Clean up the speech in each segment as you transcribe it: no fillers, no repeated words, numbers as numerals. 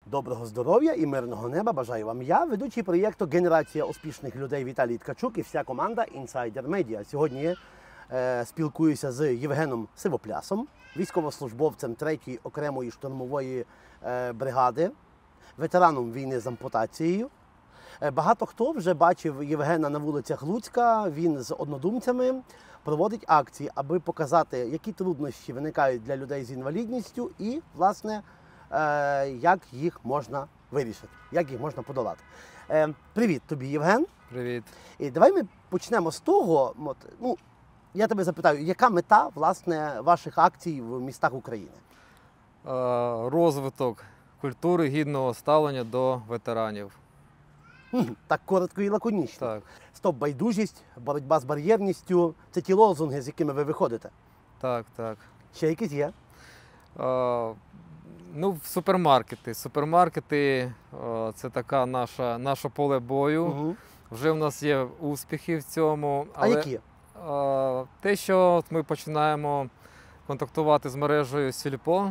Доброго здоров'я і мирного неба бажаю вам я, ведучий проєкту «Генерація успішних людей» Віталій Ткачук і вся команда Insider Media. Сьогодні спілкуюся з Євгеном Сивоплясом, військовослужбовцем 3-ї окремої штурмової бригади, ветераном війни з ампутацією. Багато хто вже бачив Євгена на вулицях Луцька, він з однодумцями проводить акції, аби показати, які труднощі виникають для людей з інвалідністю і, власне, як їх можна вирішити, як їх можна подолати. Привіт тобі, Євген. Привіт. І давай ми почнемо з того, я тебе запитаю, яка мета, власне, ваших акцій в містах України? Розвиток культури гідного ставлення до ветеранів. Так коротко і лаконічно. Так. Стоп байдужість, боротьба з бар'єрністю – це ті лозунги, з якими ви виходите. Так, так. Ще якісь є? Супермаркети. Супермаркети – це така наше поле бою. Угу. Вже в нас є успіхи в цьому. А які? Те, що ми починаємо контактувати з мережею Сільпо,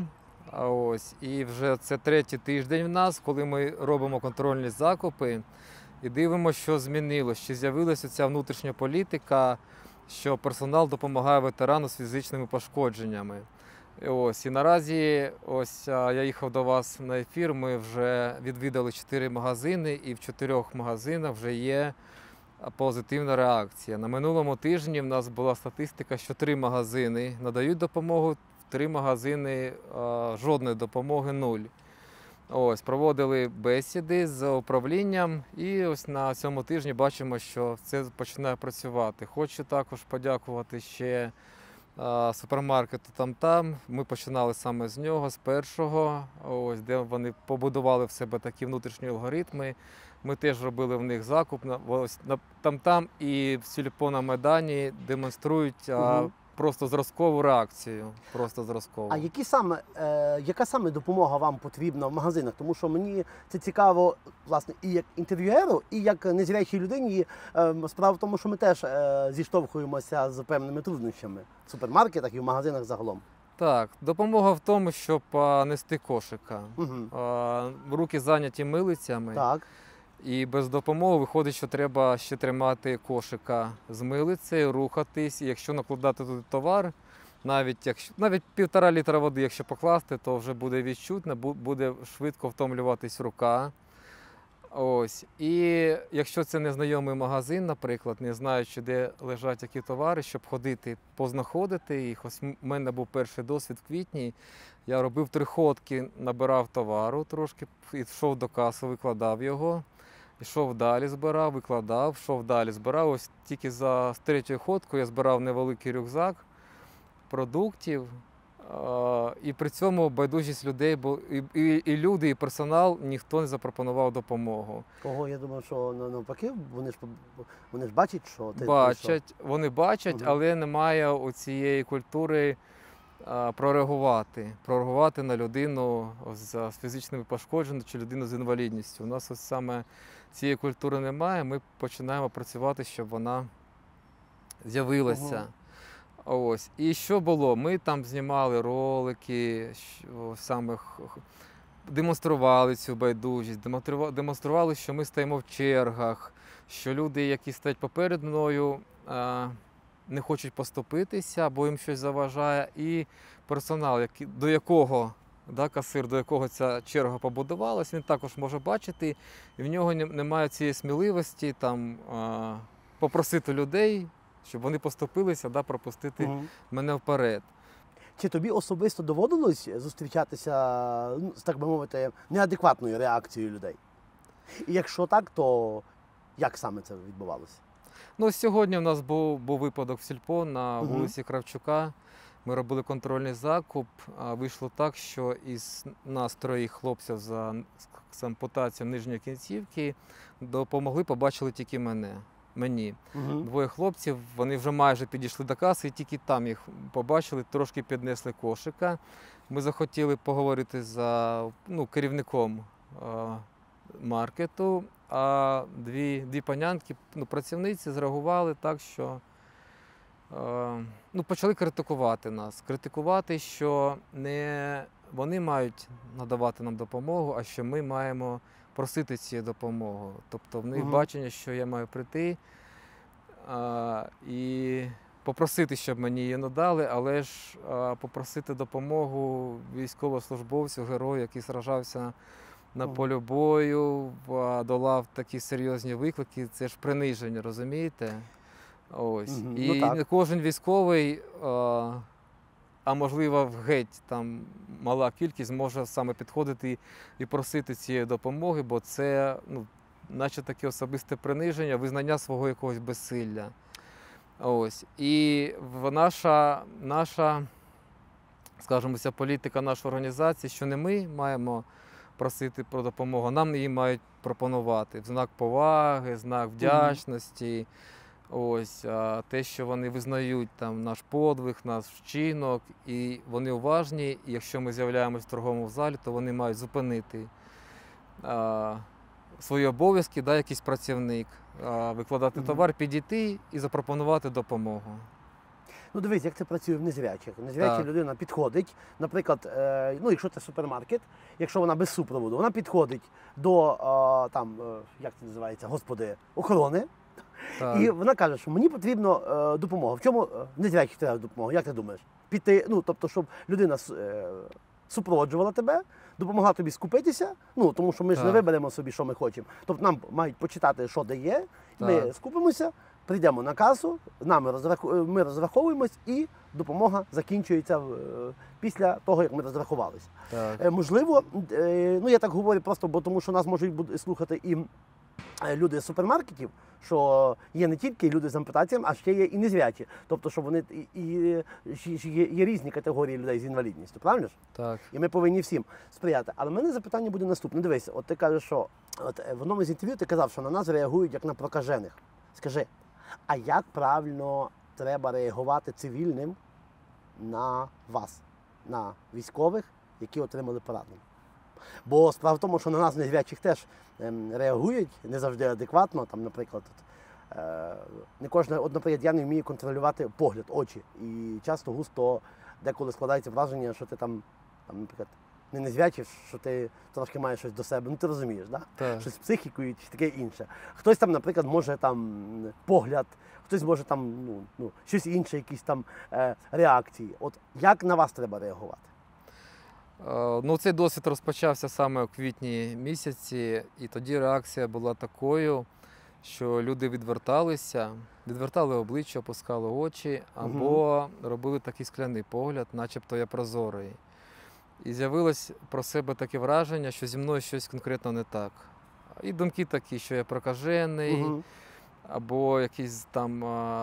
і вже це 3-й тиждень в нас, коли ми робимо контрольні закупи і дивимося, що змінилося, чи з'явилася ця внутрішня політика, що персонал допомагає ветерану з фізичними пошкодженнями. І наразі, я їхав до вас на ефір, ми вже відвідали 4 магазини, і в 4 магазинах вже є позитивна реакція. На минулому тижні в нас була статистика, що 3 магазини надають допомогу, 3 магазини жодної допомоги – 0. Проводили бесіди з управлінням і на цьому тижні бачимо, що це починає працювати. Хочу також подякувати ще супермаркету «Там-Там». Ми починали саме з нього, з першого, де вони побудували в себе такі внутрішні алгоритми. Ми теж робили в них закуп. На «Там-Там» і в Сільпо на Майдані демонструють просто зразкову реакцію. Просто зразкову. А яка саме допомога вам потрібна в магазинах? Тому що мені це цікаво, власне, і як інтерв'юеру, і як незрячій людині. Справа в тому, що ми теж зіштовхуємося з певними труднощами в супермаркетах і в магазинах загалом. Так, допомога в тому, щоб нести кошика. Руки зайняті милицями. Так. І без допомоги виходить, що треба ще тримати кошика з милицею, рухатись. І якщо накладати туди товар, навіть 1,5 літра води, якщо покласти, то вже буде відчутно, буде швидко втомлюватись рука. І якщо це незнайомий магазин, наприклад, не знаючи, де лежать які товари, щоб ходити, познаходити їх. У мене був перший досвід в квітні. Я робив 3 ходки, набирав товару трошки, йшов до каси, викладав його. Йшов далі, збирав, викладав, йшов далі, збирав. Тільки за 3-ю ходкою я збирав невеликий рюкзак продуктів. І при цьому байдужість людей, бо і люди, і персонал, ніхто не запропонував допомогу. Я думав, що навпаки, вони ж бачать, що ти... Вони бачать, але немає цієї культури прореагувати на людину з фізичними пошкодженнями чи людину з інвалідністю. У нас саме цієї культури немає, ми починаємо працювати, щоб вона з'явилася. І що було? Ми там знімали ролики, демонстрували цю байдужість, демонстрували, що ми стоїмо в чергах, що люди, які стоять поперед мною, не хочуть поступитися, бо їм щось заважає, і персонал, до якого, касир, до якого ця черга побудувалась, він також може бачити, і в нього немає цієї сміливості попросити людей, щоб вони поступилися, пропустити мене вперед. Чи тобі особисто доводилось зустрічатися з, так би мовити, неадекватною реакцією людей? І якщо так, то як саме це відбувалося? Сьогодні у нас був випадок в Сільпо на вулиці Кравчука. Ми робили контрольний закуп. Вийшло так, що із нас 3 хлопців з ампутацією нижньої кінцівки побачили тільки мені. 2 хлопців, вони вже майже підійшли до каси, і тільки там їх побачили, трошки піднесли кошика. Ми захотіли поговорити з керівником маркету, а дві панянки, працівниці, зреагували так, що почали критикувати нас. Критикувати, що не вони мають надавати нам допомогу, а що ми маємо просити цієї допомоги. Тобто в них бачення, що я маю прийти і попросити, щоб мені її надали, але ж попросити допомогу військовослужбовцю, герою, який сражався на полі бою, долав такі серйозні виклики, це ж приниження, розумієте? Ось. І не кожен військовий, а можливо геть там мала кількість, може саме підходити і просити цієї допомоги, бо це, наче таке особисте приниження, визнання свого якогось безсилля. Ось. І наша, скажімо, ця політика нашої організації, що не ми маємо просити про допомогу, нам її мають пропонувати в знак поваги, знак вдячності. Ось, те, що вони визнають там наш подвиг, наш вчинок, і вони уважні, і якщо ми з'являємось в торговому залі, то вони мають зупинити свої обов'язки, якийсь працівник, викладати товар, підійти і запропонувати допомогу. Ну дивись, як це працює в незрячих. Незряча людина підходить, наприклад, якщо це супермаркет, якщо вона без супроводу, вона підходить до, як це називається, господи, охорони, і вона каже, що мені потрібна допомога. В чому незрячих треба допомога? Як ти думаєш? Піти, тобто, щоб людина супроводжувала тебе, допомогла тобі скупитися, тому що ми ж не виберемо собі, що ми хочемо. Тобто нам мають почитати, що де є, ми скупимося, прийдемо на касу, ми розраховуємось і допомога закінчується після того, як ми розрахувалися. Можливо, я так говорю просто, бо тому що нас можуть слухати і люди з супермаркетів, що є не тільки люди з ампутаціями, а ще є і незрячі. Тобто, що вони є різні категорії людей з інвалідністю, правильно ж? Так. І ми повинні всім сприяти. Але в мене запитання буде наступне. Дивись, от ти кажеш, що в одному з інтерв'ю ти казав, що на нас реагують як на прокажених. Скажи, а як правильно треба реагувати цивільним на вас, на військових, які отримали поранення? Бо справа в тому, що на нас незрячих теж реагують не завжди адекватно. Там, наприклад, не кожна, наприклад, я не вмію контролювати погляд, очі. І часто густо деколи складається враження, що ти там, наприклад, не незрячий, що ти трошки маєш щось до себе. Ти розумієш, да? Щось з психікою чи таке інше. Хтось там, наприклад, може погляд, хтось може щось інше, якісь там реакції. От як на вас треба реагувати? Цей досвід розпочався саме у квітні місяці, і тоді реакція була такою, що люди відвертали обличчя, опускали очі, або робили такий скляний погляд, начебто я прозорий. І з'явилось про себе таке враження, що зі мною щось конкретно не так. І думки такі, що я прокажений, або якийсь там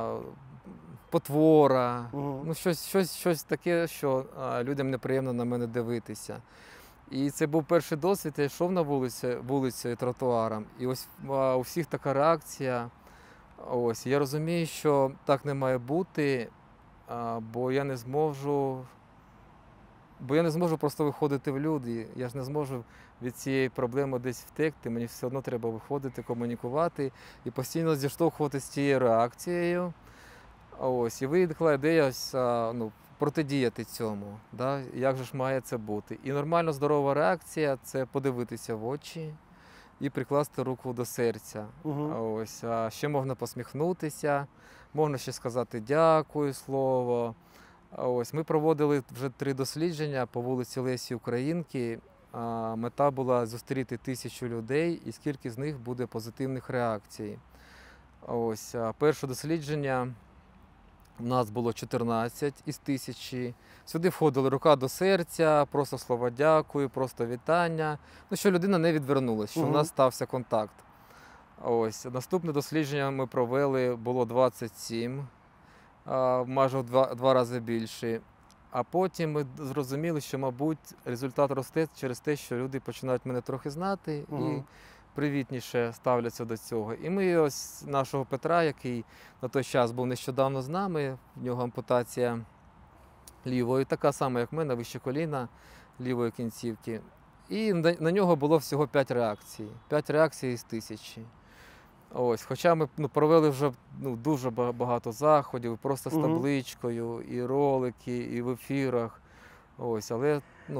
потвора, щось таке, що людям неприємно на мене дивитися. І це був перший досвід, я йшов на вулицею тротуаром, і ось у всіх така реакція. Ось, я розумію, що так не має бути, бо я не зможу просто виходити в люди, я ж не зможу від цієї проблеми десь втекти, мені все одно треба виходити, комунікувати і постійно зіштовхуватися з цією реакцією. Ось, і виникла ідея протидіяти цьому, як же ж має це бути. І нормально здорова реакція – це подивитися в очі і прикласти руку до серця. Ось, ще можна посміхнутися, можна ще сказати дякую слово. Ось, ми проводили вже 3 дослідження по вулиці Лесі Українки. Мета була зустріти 1000 людей і скільки з них буде позитивних реакцій. Ось, перше дослідження у нас було 14 із 1000. Сюди входили рука до серця, просто слова дякую, просто вітання. Що людина не відвернулася, що в нас стався контакт. Ось, наступне дослідження ми провели, було 27, майже в 2 рази більше. А потім ми зрозуміли, що, мабуть, результат росте через те, що люди починають мене трохи знати і привітніше ставляться до цього. І ми ось нашого Петра, який на той час був нещодавно з нами, в нього ампутація лівої, така сама, як в мене, вище коліна лівої кінцівки. І на нього було всього 5 реакцій. 5 реакцій із 1000. Ось, хоча ми провели вже дуже багато заходів, просто з табличкою, і ролики, і в ефірах. Ось, але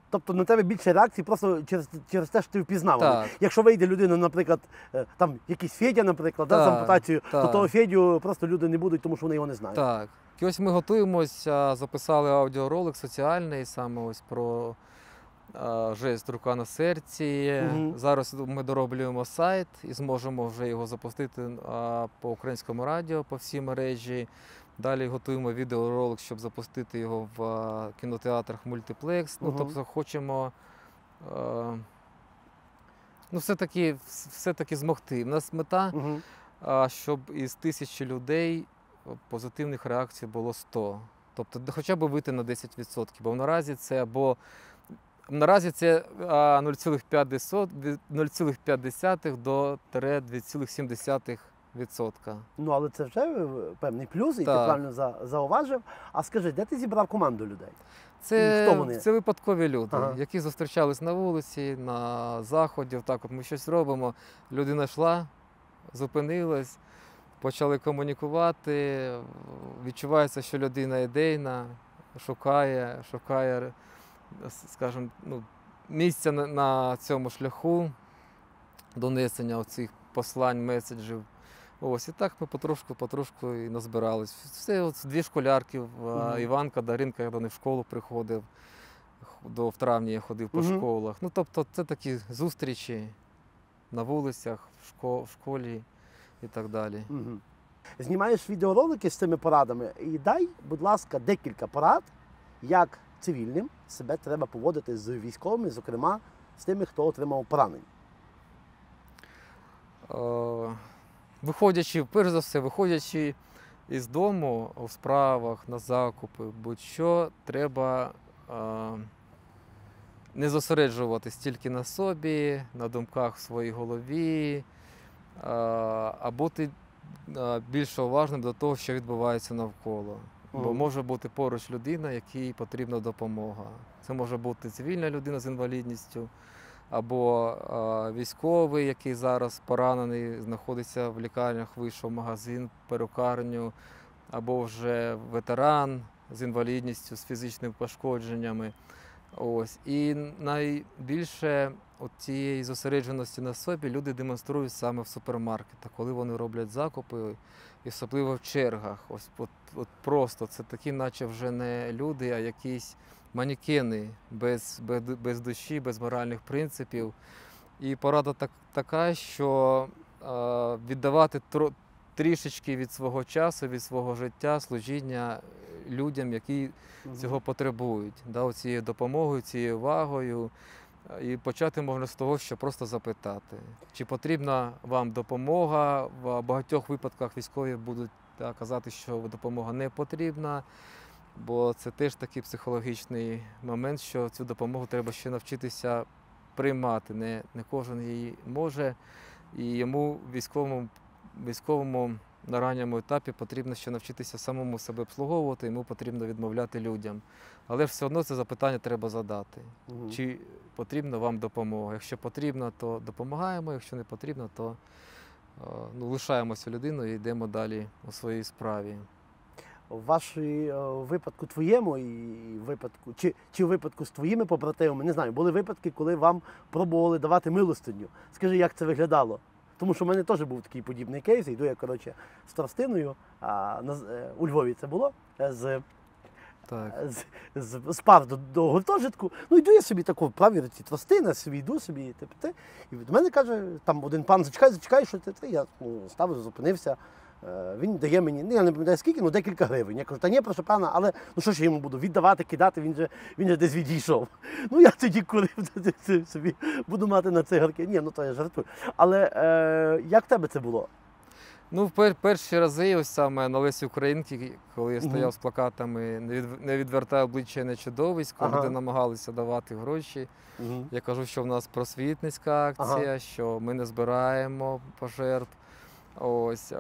Тобто на тебе більше реакцій просто через те, що ти впізнаваний. Так. Якщо вийде людина, наприклад, там якийсь Федя, наприклад, да, з Так, ампутацією, то так. того Федю просто люди не будуть, тому що вони його не знають. Так. І ось ми готуємося, записали аудіоролик соціальний, саме ось про жест рука на серці. Мгм. Зараз ми дороблюємо сайт і зможемо вже його запустити по українському радіо, по всій мережі. Далі готуємо відеоролик, щоб запустити його в кінотеатрах мультиплекс. Ну, Мгм. тобто хочемо все-таки змогти. У нас мета, Мгм. щоб із 1000 людей позитивних реакцій було 100. Тобто хоча б вийти на 10%. Бо наразі це 0,5 до 2,7%. Ну, але це вже певний плюс, і ти Так. правильно зауважив. А скажи, де ти зібрав команду людей? хто вони? Це випадкові люди, Ага. які зустрічались на вулиці, на заході. Так, от ми щось робимо. Людина йшла, зупинилась, почали комунікувати. Відчувається, що людина ідейна, шукає, скажімо, місця на цьому шляху донесення оцих послань, меседжів. Ось і так ми потрошку і назбирались. Все от дві школярки, Мгм. Іванка, Даринка, я до них в школу приходив. В травні я ходив по Мгм. школах. Ну, тобто це такі зустрічі на вулицях, в школі і так далі. Мгм. Знімаєш відеоролики з цими порадами і дай, будь ласка, декілька порад, як цивільним себе треба поводити з військовими, зокрема з тими, хто отримав поранення. Перш за все, виходячи із дому у справах, на закупи, будь-що, треба не зосереджуватись тільки на собі, на думках в своїй голові, а бути більш уважним до того, що відбувається навколо. Бо Мгм. може бути поруч людина, якій потрібна допомога. Це може бути цивільна людина з інвалідністю, або військовий, який зараз поранений, знаходиться в лікарнях, вийшов в магазин, перукарню, або вже ветеран з інвалідністю, з фізичними пошкодженнями. Ось. І найбільше цієї зосередженості на собі люди демонструють саме в супермаркетах, коли вони роблять закупи, і особливо в чергах. От просто це такі, наче вже не люди, а якісь манекени без душі, без моральних принципів. І порада така, що віддавати трішечки від свого часу, від свого життя, служіння людям, які цього потребують, цією допомогою, цією увагою. І почати можна з того, що просто запитати, чи потрібна вам допомога. В багатьох випадках військові будуть казати, що допомога не потрібна, бо це теж такий психологічний момент, що цю допомогу треба ще навчитися приймати. Не кожен її може, і йому військовому на ранньому етапі потрібно ще навчитися самому себе обслуговувати, йому потрібно відмовляти людям. Але ж все одно це запитання треба задати. Мгм. Чи потрібна вам допомога? Якщо потрібно, то допомагаємо, якщо не потрібно, то лишаємося людиною і йдемо далі у своїй справі. В випадку твоєму і випадку, чи в випадку з твоїми побратимами, не знаю, були випадки, коли вам пробували давати милостиню. Скажи, як це виглядало? Тому що в мене теж був такий подібний кейс. Йду я, з тростиною, у Львові це було, Так. з пар до гуртожитку. Ну, йду я собі таку в правій руці тростина, собі йду собі, і від мене каже, там один пан, зачекай, що ти. Я став, зупинився. Він дає мені, я не пам'ятаю скільки, декілька гривень. Я кажу, та ні, прошу пана, але що ж я йому буду віддавати, кидати, він же десь відійшов. Я тоді курив собі, буду мати на цигарки. Ні, то я жартую. Але як в тебе це було? В перші рази, ось саме на Лесі Українки, коли я стояв з плакатами «Не відвертай обличчя не чудовисько», люди намагалися давати гроші. Я кажу, що в нас просвітницька акція, що ми не збираємо пожертв. Ось,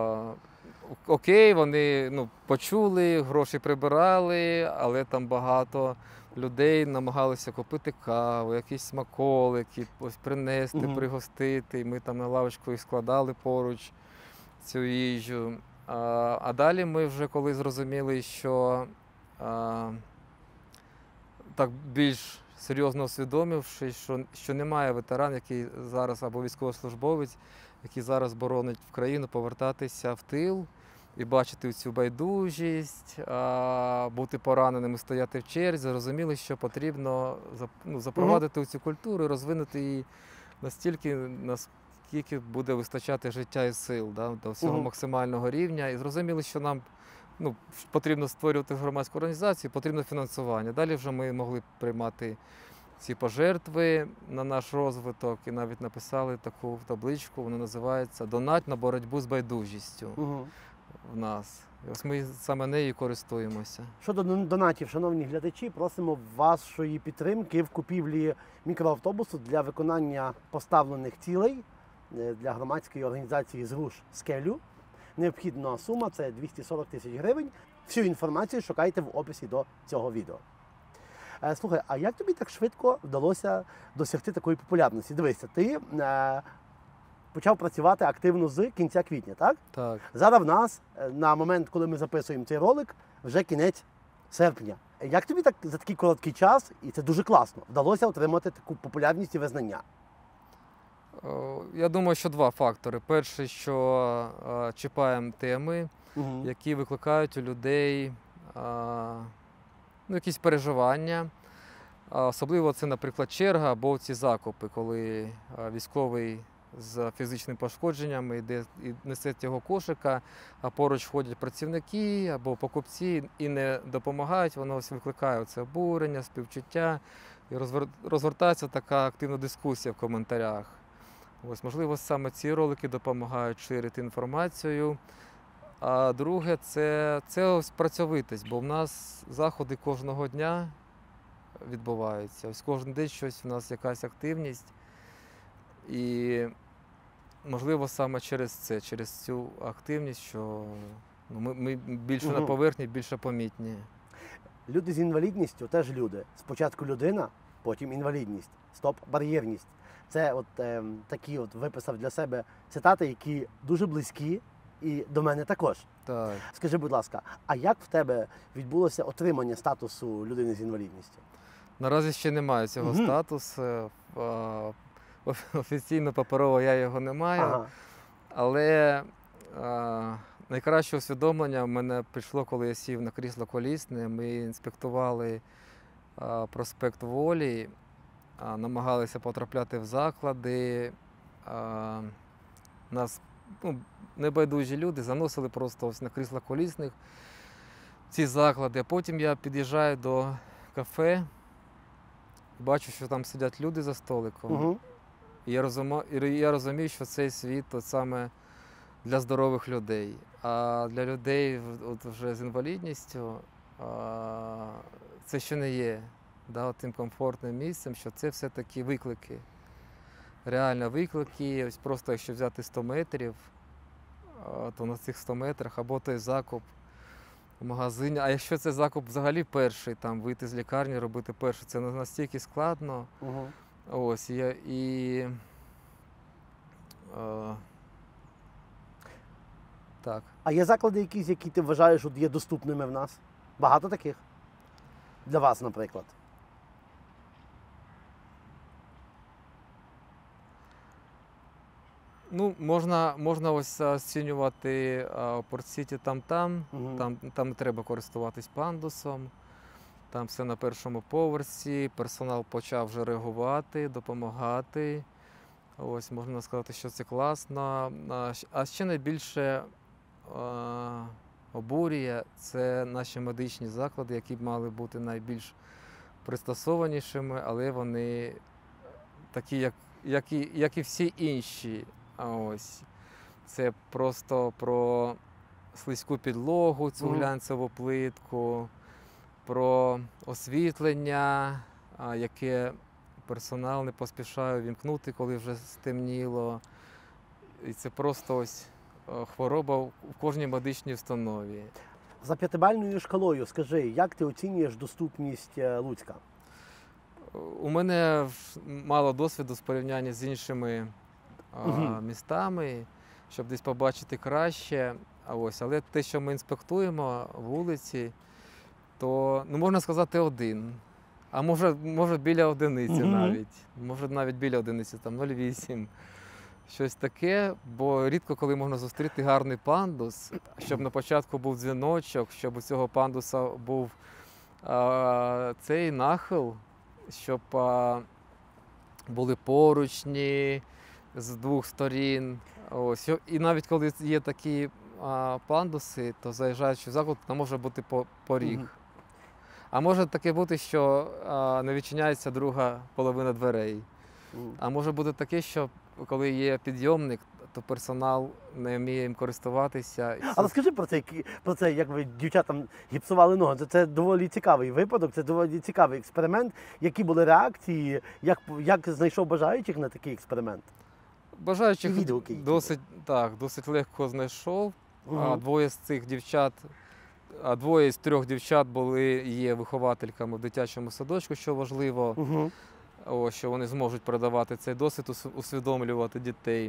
окей, вони почули, гроші прибирали, але там багато людей намагалися купити каву, якісь смаколики, ось принести, пригостити. І ми там на лавочку їх складали поруч цю їжу. А далі ми вже коли зрозуміли, що так більш серйозно усвідомивши, що немає ветеран, який зараз або військовослужбовець, який зараз боронить в країну, повертатися в тил і бачити цю байдужість, бути пораненим і стояти в черзі. Розуміли, що потрібно запровадити цю культуру і розвинути її настільки, наскільки буде вистачати життя і сил, до всього максимального рівня. І зрозуміли, що нам потрібно створювати громадську організацію, потрібно фінансування. Далі вже ми могли приймати ці пожертви на наш розвиток і навіть написали таку табличку, вона називається «Донать на боротьбу з байдужістю» в нас. І ось ми саме нею користуємося. Щодо донатів, шановні глядачі, просимо вашої підтримки в купівлі мікроавтобусу для виконання поставлених цілей для громадської організації «Зруш скелю». Необхідна сума – це 240 тисяч гривень. Всю інформацію шукайте в описі до цього відео. Слухай, а як тобі так швидко вдалося досягти такої популярності? Дивися, ти почав працювати активно з кінця квітня, так? Так. Зараз в нас, на момент, коли ми записуємо цей ролик, вже кінець серпня. Як тобі так за такий короткий час, і це дуже класно, вдалося отримати таку популярність і визнання? Я думаю, що два фактори. Перший, що чіпаємо теми, які викликають у людей якісь переживання. Особливо це, наприклад, черга або ці закупи, коли військовий з фізичним пошкодженням йде і несе цього кошика, а поруч ходять працівники або покупці і не допомагають, воно ось викликає це обурення, співчуття, і розгортається така активна дискусія в коментарях. Ось, можливо, саме ці ролики допомагають ширити інформацію. А друге, це ось працьовитість, бо в нас заходи кожного дня відбуваються. Ось кожен день щось, у нас якась активність. І, можливо, саме через це, через цю активність, що ми більше на поверхні, більше помітні. Люди з інвалідністю теж люди. Спочатку людина, потім інвалідність. Стоп, бар'єрність. Це такі виписав для себе цитати, які дуже близькі і до мене також. Так. Скажи, будь ласка, а як в тебе відбулося отримання статусу людини з інвалідністю? Наразі ще немає цього статусу. Офіційно, паперово я його не маю. Але найкраще усвідомлення в мене прийшло, коли я сів на крісло колісне. Ми інспектували проспект Волі, намагалися потрапляти в заклади. Нас небайдужі люди заносили просто ось на кріслах колісних ці заклади. А потім я під'їжджаю до кафе, бачу, що там сидять люди за столиком. І я розумію, що цей світ саме для здорових людей. А для людей вже з інвалідністю це ще не є тим комфортним місцем, що це все-таки виклики. Реально виклики. Ось просто якщо взяти 100 метрів, то на цих 100 метрах або той закуп в магазині. А якщо це закуп взагалі перший, там вийти з лікарні, робити перший, це настільки складно. Ось, так. А є заклади якісь, які ти вважаєш, є доступними в нас? Багато таких? Для вас, наприклад? Можна ось оцінювати Порт-Сіті там не треба користуватись пандусом, там все на першому поверсі, персонал почав вже реагувати, допомагати. Ось, можна сказати, що це класно. А ще найбільше обурює це наші медичні заклади, які б мали бути найбільш пристосованішими, але вони такі, як і всі інші. Ось. Це просто про слизьку підлогу, цю глянцеву плитку, про освітлення, яке персонал не поспішає вімкнути, коли вже стемніло. І це просто ось хвороба в кожній медичній установі. За п'ятибальною шкалою, скажи, як ти оцінюєш доступність Луцька? У мене мало досвіду з порівняння з іншими містами, щоб десь побачити краще. Але те, що ми інспектуємо вулиці, то, можна сказати, 1. А може біля одиниці Мгм. навіть. Може навіть біля одиниці, там 0,8. Щось таке, бо рідко коли можна зустріти гарний пандус, щоб на початку був дзвіночок, щоб у цього пандуса був цей нахил, щоб були поручні з двох сторін. Ось. І навіть коли є такі пандуси, то заїжджаючи в заклад, там може бути поріг. Мгм. А може таке бути, що не відчиняється друга половина дверей. Мгм. А може бути таке, що коли є підйомник, то персонал не вміє їм користуватися. Але скажи про це, як ви дівчатам гіпсували ноги. Це доволі цікавий випадок, це доволі цікавий експеримент. Які були реакції, як знайшов бажаючих на такий експеримент? Бажаючих І відгуки які досить легко знайшов. Мгм. Двоє з цих дівчат, двоє з трьох дівчат є виховательками в дитячому садочку, що важливо. Мгм. Що вони зможуть передавати цей досвід, усвідомлювати дітей.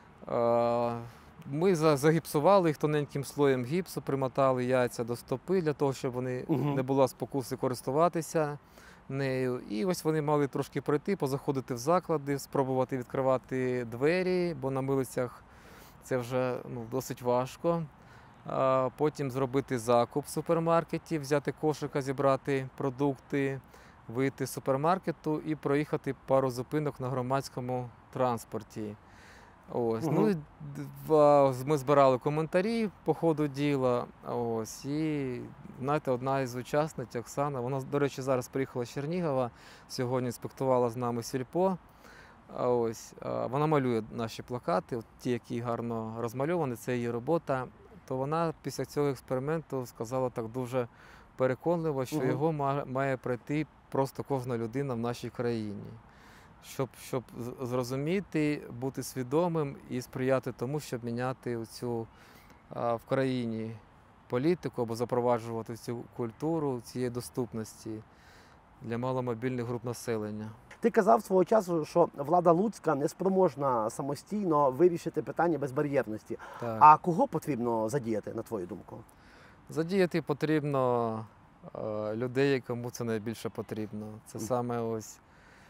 Ми загіпсували їх тоненьким слоєм гіпсу, примотали яйця до стопи для того, щоб Мгм. не було спокуси користуватися нею. І ось вони мали трошки пройти, позаходити в заклади, спробувати відкривати двері, бо на милицях це вже досить важко. Потім зробити закуп в супермаркеті, взяти кошика, зібрати продукти, вийти з супермаркету і проїхати пару зупинок на громадському транспорті. Ось. Мгм. Ну, ми збирали коментарі по ходу діла. Ось. І знаєте, одна із учасниць, Оксана, вона, до речі, зараз приїхала з Чернігова, сьогодні інспектувала з нами сільпо. Ось. Вона малює наші плакати, от ті, які гарно розмальовані, це її робота. То вона після цього експерименту сказала так дуже переконливо, що Мгм. його має пройти просто кожна людина в нашій країні. Щоб зрозуміти, бути свідомим і сприяти тому, щоб міняти цю в країні політику або запроваджувати цю культуру цієї доступності для маломобільних груп населення. Ти казав свого часу, що влада Луцька не спроможна самостійно вирішити питання безбар'єрності. Так. А кого потрібно задіяти, на твою думку? Задіяти потрібно людей, кому це найбільше потрібно. Це саме ось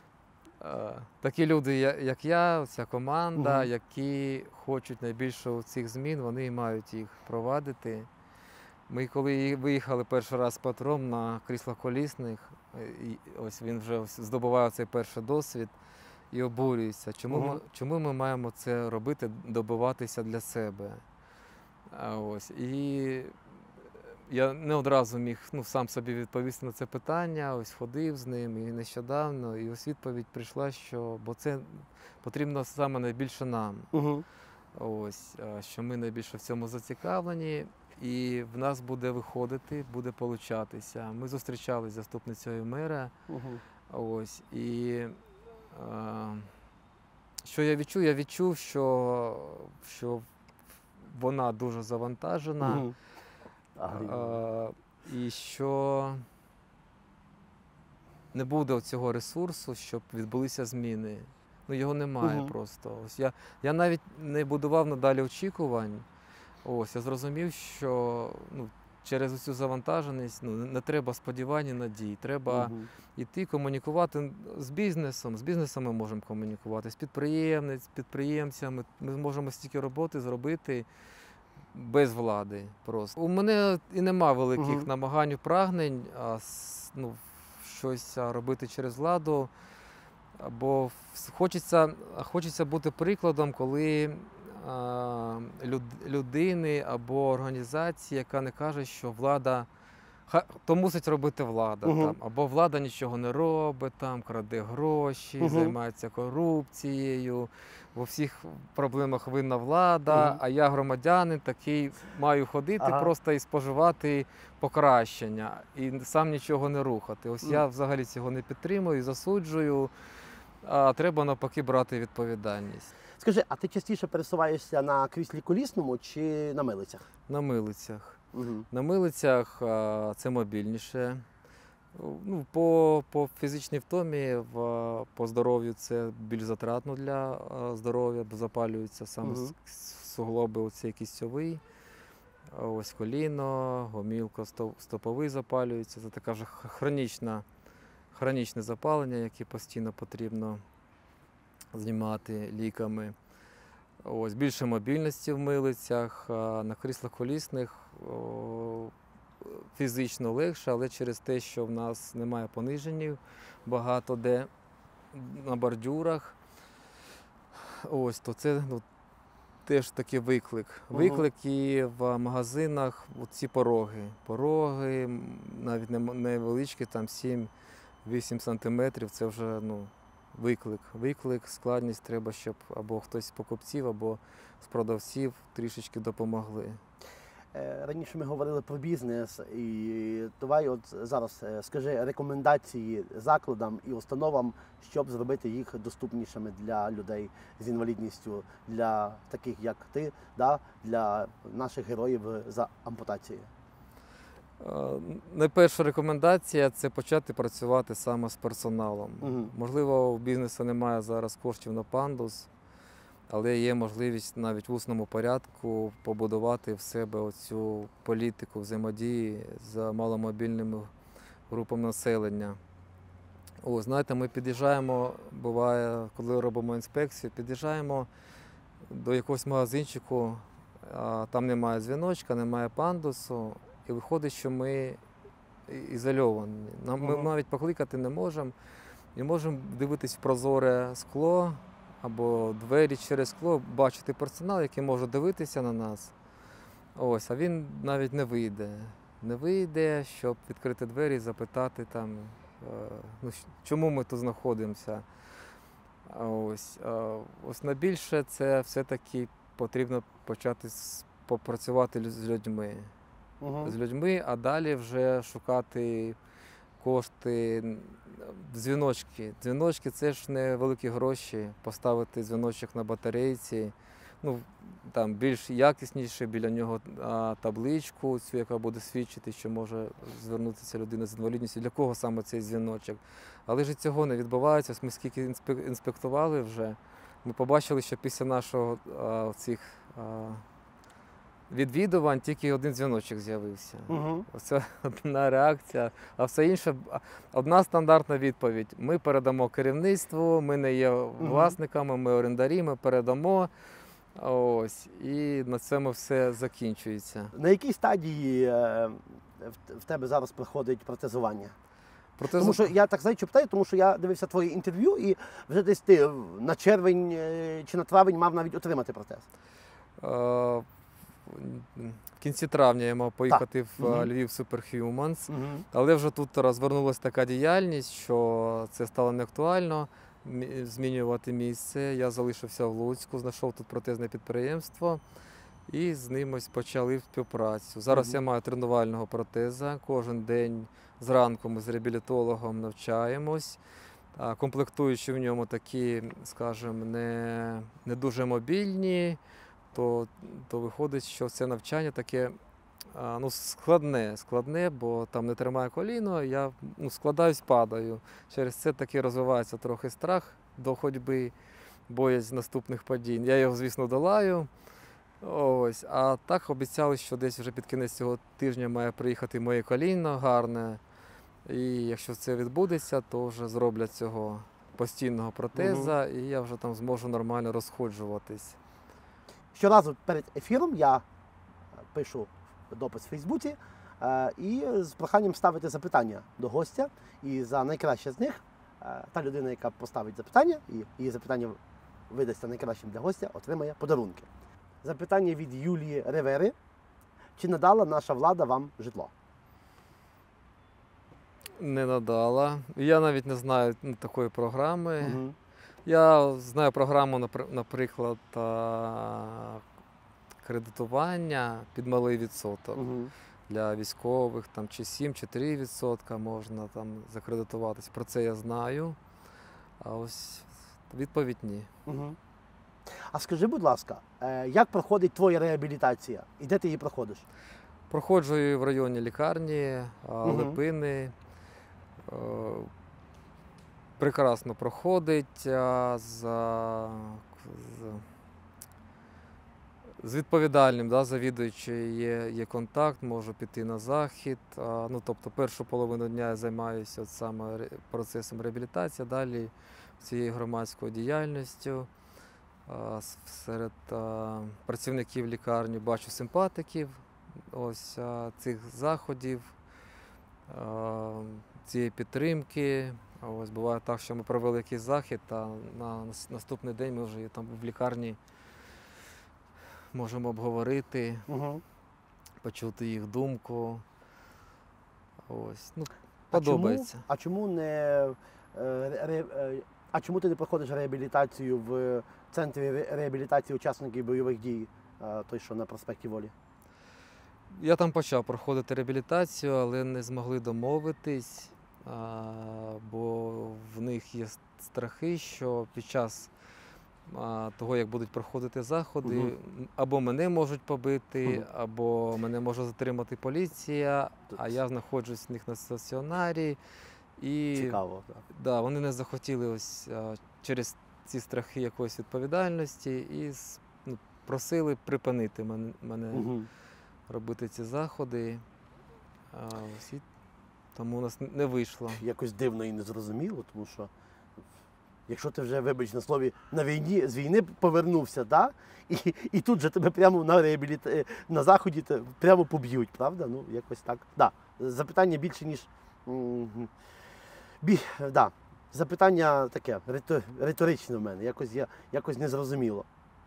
такі люди, як я, ця команда, Мгм. які хочуть найбільше цих змін, вони і мають їх провадити. Ми коли виїхали перший раз з Петром на кріслах колісних, і ось він вже здобував цей перший досвід і обурюється, чому ми маємо це робити, добиватися для себе. Ось. І я не одразу міг сам собі відповісти на це питання, ось ходив з ним і нещодавно, і ось відповідь прийшла, бо це потрібно саме найбільше нам. Угу. Ось, що ми найбільше в цьому зацікавлені, і в нас буде виходити, буде получатися. Ми зустрічалися з заступницею мера, ось, і що я відчув? Я відчув, що вона дуже завантажена. Угу. І що не буде цього ресурсу, щоб відбулися зміни. Його немає просто. Ось я навіть не будував надалі очікувань. Ось я зрозумів, що через цю завантаженість не треба сподівань і надій. Треба йти комунікувати з бізнесом. З бізнесом ми можемо комунікувати, з підприємцями. Ми можемо стільки роботи зробити без влади просто. У мене і нема великих намагань, прагнень щось робити через владу, бо хочеться бути прикладом, коли людини або організації, яка не каже, що влада, то мусить робити влада, там, або влада нічого не робить, там, краде гроші, займається корупцією, во всіх проблемах винна влада, а я громадянин такий маю ходити просто і споживати покращення, і сам нічого не рухати. Ось я взагалі цього не підтримую, засуджую, а треба навпаки брати відповідальність. Скажи, а ти частіше пересуваєшся на кріслі колісному чи на милицях? На милицях. Угу. На милицях це мобільніше. По фізичній втомі, по здоров'ю це більш затратно для здоров'я, бо запалюються саме суглоби, оцей кістьовий, ось коліно, гомілко, стоповий запалюється. Це така вже хронічне запалення, яке постійно потрібно знімати ліками. Ось, більше мобільності в милицях, на кріслах колісних фізично легше, але через те, що в нас немає пониженів, багато де на бордюрах, ось, то це теж такий виклик. Виклик і в магазинах ці пороги. Пороги навіть невеличкі, там 7-8 сантиметрів, це вже виклик. Виклик, складність, треба, щоб або хтось з покупців, або з продавців трішечки допомогли. Раніше ми говорили про бізнес, і давай от зараз скажи рекомендації закладам і установам, щоб зробити їх доступнішими для людей з інвалідністю, для таких як ти, да, для наших героїв за ампутацією. Найперша рекомендація – це почати працювати саме з персоналом. Угу. Можливо, у бізнесу немає зараз коштів на пандус, але є можливість навіть в усному порядку побудувати в себе оцю політику взаємодії з маломобільними групами населення. Знаєте, ми під'їжджаємо, буває, коли робимо інспекцію, під'їжджаємо до якогось магазинчику, а там немає дзвіночка, немає пандусу, і виходить, що ми ізольовані. Ми навіть покликати не можемо, і можемо дивитись в прозоре скло, або двері через скло, бачити персонал, який може дивитися на нас. А він навіть не вийде. Не вийде, щоб відкрити двері і запитати, чому ми тут знаходимося. Ось найбільше це все-таки потрібно почати попрацювати з людьми. З людьми, а далі вже шукати кошти, дзвіночки. Дзвіночки – це ж не великі гроші. Поставити дзвіночок на батарейці, там більш якісніше, біля нього табличку, цю, яка буде свідчити, що може звернутися людина з інвалідністю. Для кого саме цей дзвіночок? Але ж цього не відбувається. Ми скільки інспектували вже, ми побачили, що після нашого цих відвідувань тільки один дзвіночок з'явився. Це одна реакція, а все інше – одна стандартна відповідь. Ми передамо керівництву, ми не є власниками, ми орендарі, ми передамо. І на цьому все закінчується. На якій стадії в тебе зараз проходить протезування? Тому що я так питаю, тому що я дивився твоє інтерв'ю, і вже десь ти на червень чи на травень мав навіть отримати протез. В кінці травня я мав поїхати в Львів Superhumans, але вже тут розвернулася така діяльність, що це стало неактуально змінювати місце. Я залишився в Луцьку, знайшов тут протезне підприємство і з ним ось почали співпрацю. Зараз я маю тренувального протеза, кожен день зранку ми з реабілітологом навчаємось. Комплектуючі в ньому такі, скажімо, не дуже мобільні, то виходить, що це навчання таке складне, бо там не тримає коліно, я складаюсь, падаю. Через це таки розвивається трохи страх до ходьби, боязнь наступних падінь. Я його, звісно, долаю. А так обіцяли, що десь вже під кінець цього тижня має приїхати моє коліно гарне. І якщо це відбудеться, то вже зроблять цього постійного протеза, і я вже там зможу нормально розходжуватись. Щоразу перед ефіром я пишу допис в Фейсбуці і з проханням ставити запитання до гостя. І за найкраще з них та людина, яка поставить запитання, і її запитання видасться найкращим для гостя, отримає подарунки. Запитання від Юлії Ревери. Чи надала наша влада вам житло? Не надала. Я навіть не знаю такої програми. Я знаю програму, наприклад, кредитування під малий відсоток. Для військових там, чи 7, чи 3% можна там закредитуватись. Про це я знаю. А ось відповідь – ні. А скажи, будь ласка, як проходить твоя реабілітація? І де ти її проходиш? Проходжу її в районній лікарні, Липини. Прекрасно проходить. З відповідальним, да, завідуючий є контакт, можу піти на захід. Ну, тобто першу половину дня я займаюся от саме процесом реабілітації, далі цією громадською діяльністю. Серед працівників лікарні бачу симпатиків ось цих заходів, цієї підтримки. Ось буває так, що ми провели якийсь захід, а на наступний день ми вже там в лікарні можемо обговорити, почути їх думку. Ось, ну, подобається. А чому ти не проходиш реабілітацію в центрі реабілітації учасників бойових дій, той, що на проспекті Волі? Я там почав проходити реабілітацію, але не змогли домовитись, бо в них є страхи, що під час того, як будуть проходити заходи, або мене можуть побити, або мене може затримати поліція, а я знаходжусь в них на стаціонарі. І Цікаво, так. Да, вони не захотіли ось через ці страхи якоїсь відповідальності і просили припинити мене робити ці заходи. Ось, і тому у нас не вийшло. Якось дивно і незрозуміло, тому що якщо ти вже, вибач на слові, на війні, з війни повернувся, да? І тут же тебе прямо на заході прямо поб'ють, правда? Ну, якось так. Да. Запитання більше, ніж... Да. Запитання таке, риторичне в мене, якось незрозуміло.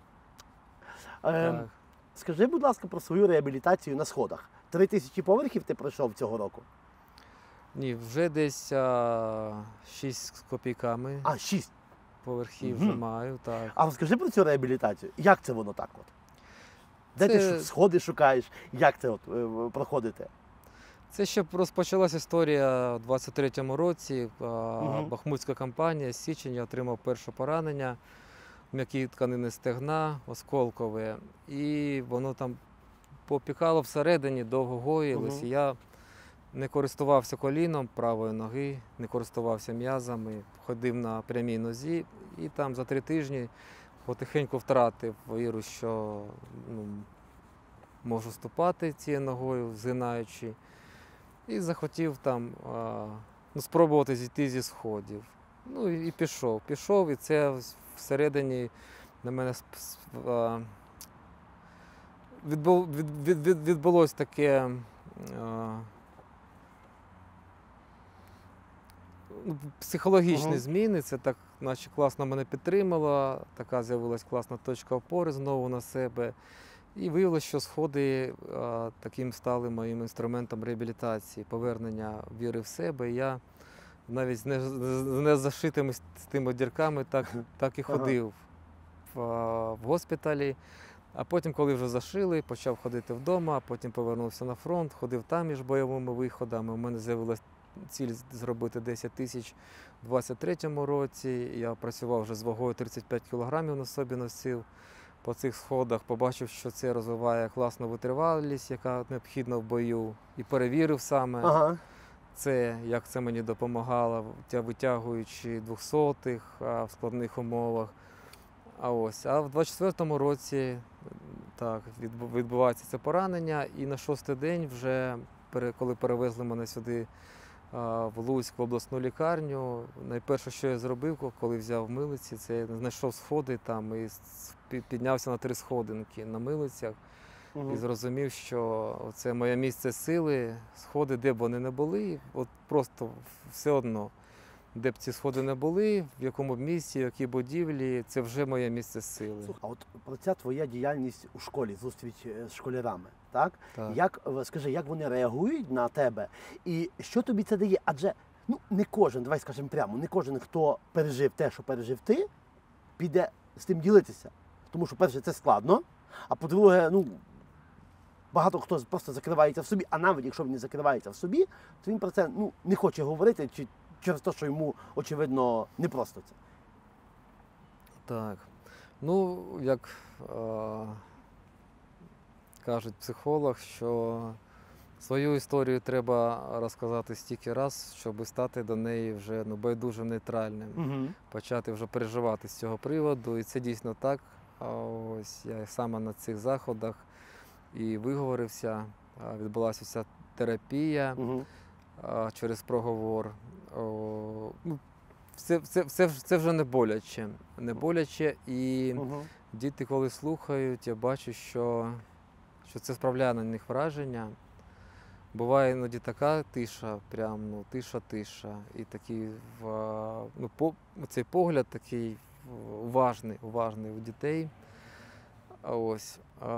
Скажи, будь ласка, про свою реабілітацію на сходах. 3000 поверхів ти пройшов цього року? Ні, вже десь 6 з копійками. 6? Поверхів вже маю, так. А розкажи про цю реабілітацію. Як це воно так от? Де ти сходи шукаєш? Як це от проходите? Це ще розпочалася історія у 23-му році. Бахмутська кампанія, січень, я отримав перше поранення, м'які тканини стегна, осколкове. І воно там попікало всередині, довго гоїлось. І я не користувався коліном правої ноги, не користувався м'язами, ходив на прямій нозі. І там за 3 тижні потихеньку втратив віру, що можу ступати цією ногою, згинаючи. І захотів там спробувати зійти зі сходів. Ну і пішов. Пішов, і це всередині на мене відбулось таке психологічні зміни. Це так, наче класно мене підтримало, така з'явилась класна точка опори знову на себе. І виявилося, що сходи таким стали моїм інструментом реабілітації, повернення віри в себе. І я навіть з незашитими з тими дірками так і ходив в госпіталі. А потім, коли вже зашили, почав ходити вдома, потім повернувся на фронт, ходив там між бойовими виходами. У мене з'явилася ціль зробити 10 тисяч у 23-му році. Я працював вже з вагою 35 кілограмів на собі носив. По цих сходах побачив, що це розвиває класну витривалість, яка необхідна в бою. І перевірив саме це, як це мені допомагало, витягуючи 200-х в складних умовах. А в 24-му році так, відбувається це поранення. І на 6-й день вже, коли перевезли мене сюди в Луцьк, в обласну лікарню, найперше, що я зробив, коли взяв милиці, це я знайшов сходи там і піднявся на 3 сходинки на милицях і зрозумів, що це моє місце сили, сходи, де б вони не були, от просто все одно, де б ці сходи не були, в якому б місці, в якій будівлі, це вже моє місце сили. А от про ця твоя діяльність у школі, зустріч з школярами, так? Скажи, як вони реагують на тебе і що тобі це дає? Адже не кожен, давай скажемо прямо, не кожен, хто пережив те, що пережив ти, піде з тим ділитися. Тому що, перше, це складно, а по-друге, багато хто просто закривається в собі, а навіть якщо він не закривається в собі, то він про це не хоче говорити через те, що йому, очевидно, непросто це. Так. Як кажуть психолог, що свою історію треба розказати стільки раз, щоб стати до неї вже байдужим, нейтральним. Почати вже переживати з цього приводу. І це дійсно так. Ось я саме на цих заходах і виговорився. Відбулася вся терапія Угу. через проговор. Ну, це вже не боляче. Не боляче. І Угу. діти, коли слухають, я бачу, що це справляє на них враження. Буває іноді така тиша, прям ну, тиша. І такий цей погляд такий уважний у дітей. Ось.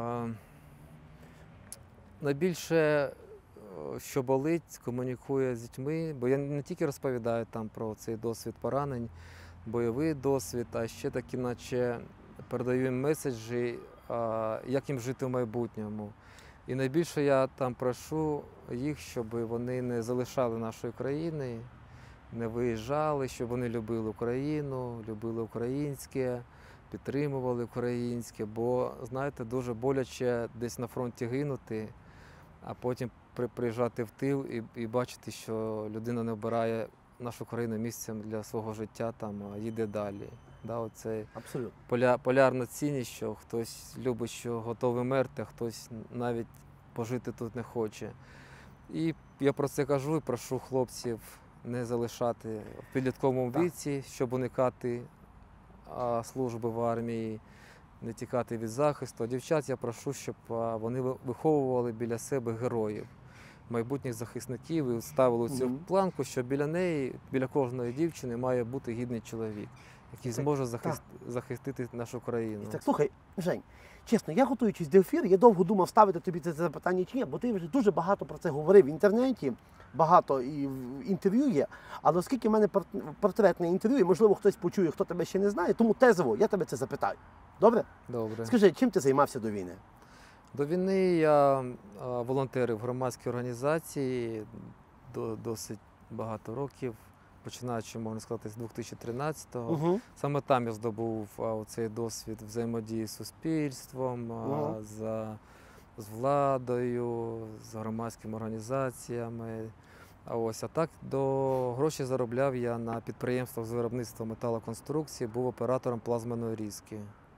Найбільше, що болить, комунікує з дітьми, бо я не тільки розповідаю там про цей досвід поранень, бойовий досвід, а ще такі, наче передаю їм меседжі, як їм жити в майбутньому. І найбільше я там прошу їх, щоб вони не залишали нашої країни, не виїжджали, щоб вони любили Україну, любили українське, підтримували українське, бо, знаєте, дуже боляче десь на фронті гинути, а потім приїжджати в тил і бачити, що людина не обирає нашу країну місцем для свого життя, там, а їде далі. Да, оце Абсолютно. полярна цінність, що хтось любить, що готовий мерти, а хтось навіть пожити тут не хоче. І я про це кажу і прошу хлопців не залишати в підлітковому віці, щоб уникати служби в армії, не тікати від захисту. А дівчат я прошу, щоб вони виховували біля себе героїв, майбутніх захисників і ставили цю планку, що біля неї, біля кожної дівчини має бути гідний чоловік, який зможе захистити нашу країну. Так, слухай, Жень, чесно, я готуючись до ефіру, я довго думав, ставити тобі це запитання чи ні, бо ти вже дуже багато про це говорив в інтернеті, багато і в інтерв'ю є, але оскільки в мене портретне інтерв'ю, і можливо хтось почує, хто тебе ще не знає, тому тезово я тебе це запитаю. Добре? Добре. Скажи, чим ти займався до війни? До війни я волонтерив в громадській організації досить багато років, починаючи, можна сказати, з 2013-го. Саме там я здобув цей досвід взаємодії з суспільством, з владою, з громадськими організаціями. А так гроші заробляв я на підприємствах з виробництва металоконструкції, був оператором плазменної різки.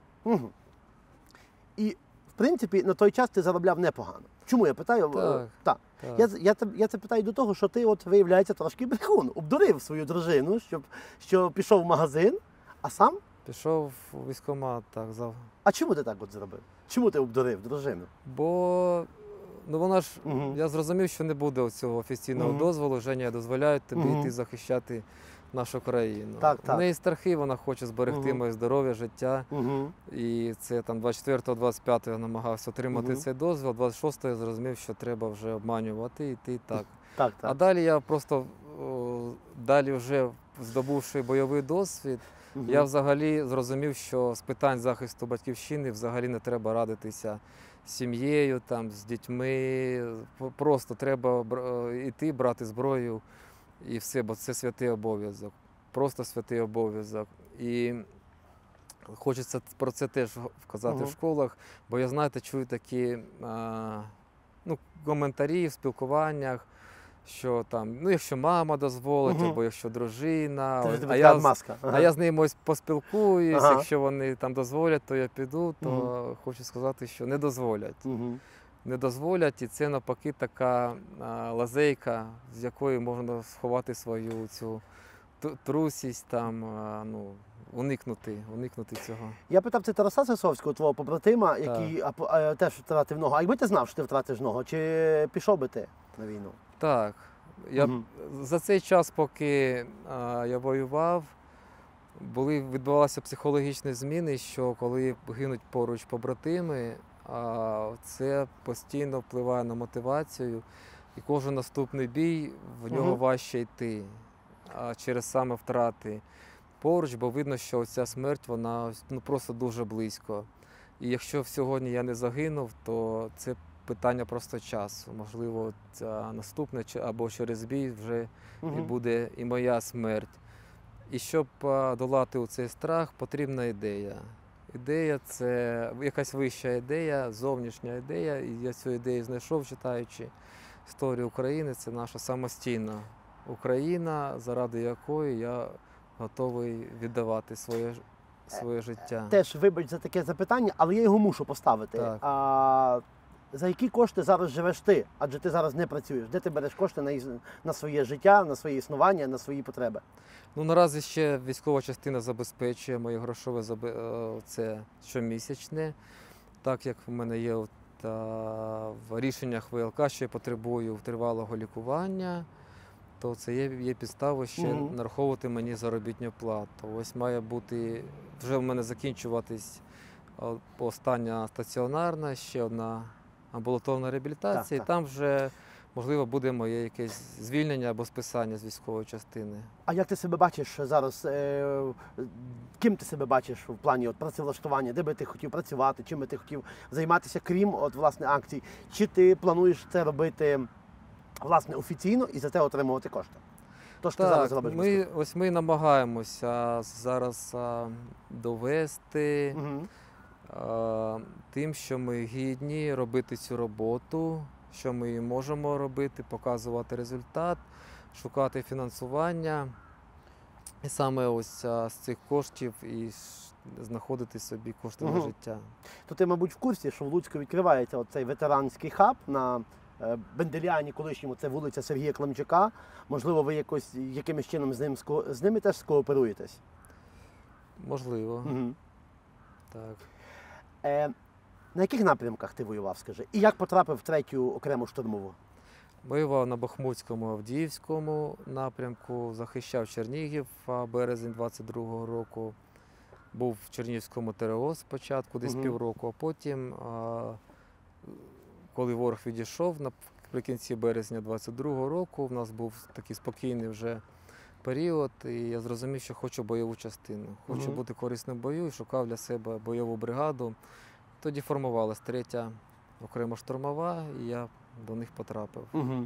І, в принципі, на той час ти заробляв непогано. Чому я питаю? Так. Я це питаю до того, що ти, от, виявляється, трошки брехун. Обдурив свою дружину, що пішов в магазин, а сам? Пішов у військкомат, так. А чому ти так от зробив? Чому ти обдурив дружину? Бо вона ж, я зрозумів, що не буде цього офіційного дозволу. Женя, я дозволяю тобі йти захищати нашу країну. В неї страхи, вона хоче зберегти моє здоров'я, життя. І це там 24-25 я намагався отримати цей дозвіл, 26-го я зрозумів, що треба вже обманювати і йти так. А далі я просто, вже здобувши бойовий досвід, я взагалі зрозумів, що з питань захисту батьківщини взагалі не треба радитися з сім'єю, з дітьми. Просто треба йти, брати зброю і все, бо це святий обов'язок. Просто святий обов'язок. І хочеться про це теж вказати в школах, бо я, знаєте, чую такі коментарі в спілкуваннях, що там, якщо мама дозволить, або якщо дружина, а я з ними поспілкуюсь, якщо вони там дозволять, то я піду, то хочу сказати, що не дозволять. Не дозволять, і це навпаки така лазейка, з якої можна сховати свою цю трусість, уникнути цього. Я питав це Тараса Сисовського, твого побратима, який теж втратив ногу. А якби ти знав, що ти втратиш ногу, чи пішов би ти на війну? Так. За цей час, поки я воював, відбувалися психологічні зміни, що коли гинуть поруч побратими, це постійно впливає на мотивацію, і кожен наступний бій, в нього важче йти через саме втрати поруч, бо видно, що ця смерть, вона просто дуже близько. І якщо сьогодні я не загинув, то це питання просто часу. Можливо, наступне або через бій вже і буде і моя смерть. І щоб долати цей страх, потрібна ідея. Ідея – це якась вища ідея, зовнішня ідея. І я цю ідею знайшов, читаючи історію України. Це наша самостійна Україна, заради якої я готовий віддавати своє своє життя. Теж вибач за таке запитання, але я його мушу поставити. Так. За які кошти зараз живеш ти? Адже ти зараз не працюєш. Де ти береш кошти на своє життя, на своє існування, на свої потреби? Ну, наразі ще військова частина забезпечує моє грошове це щомісячне. Так як в мене є в рішеннях ВЛК, що я потребую тривалого лікування, то це є підставою ще нараховувати мені заробітну плату. Ось має бути, вже в мене закінчуватись остання стаціонарна, ще одна амбулаторна реабілітація, Так. і там вже, можливо, буде моє якесь звільнення або списання з військової частини. А як ти себе бачиш зараз? Ким ти себе бачиш в плані працевлаштування? Де би ти хотів працювати? Чим би ти хотів займатися, крім власне акцій? Чи ти плануєш це робити власне офіційно і за це отримувати кошти? То, що ти зараз робиш? Ми намагаємося зараз довести тим, що ми гідні робити цю роботу, що ми її можемо робити, показувати результат, шукати фінансування. І саме ось з цих коштів і знаходити собі кошти на життя. То ти, мабуть, в курсі, що в Луцьку відкривається оцей ветеранський хаб на Бенделіані, колишньому, це вулиця Сергія Климчука. Можливо, ви якимось чином з ними теж скооперуєтесь? Можливо. Так. На яких напрямках ти воював, скажи? І як потрапив в 3-ю окрему штурмову? Воював на Бахмутському, Авдіївському напрямку, захищав Чернігів, березень 22-го року. Був в Чернігівському ТРО спочатку, десь півроку, а потім, коли ворог відійшов наприкінці березня 22-го року, в нас був такий спокійний вже період, і я зрозумів, що хочу бойову частину. Хочу бути корисним в бою і шукав для себе бойову бригаду. Тоді формувалась 3-я окрема штурмова, і я до них потрапив.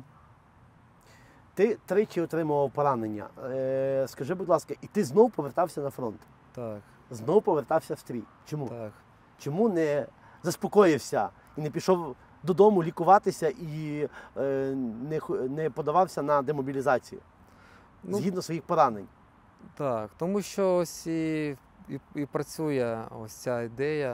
Ти 3 отримував поранення. Скажи, будь ласка, і ти знов повертався на фронт? Так. Знов повертався в стрій. Чому? Так. Чому не заспокоївся і не пішов додому лікуватися і не подавався на демобілізацію? Згідно своїх поранень. Так, тому що ось і працює ось ця ідея.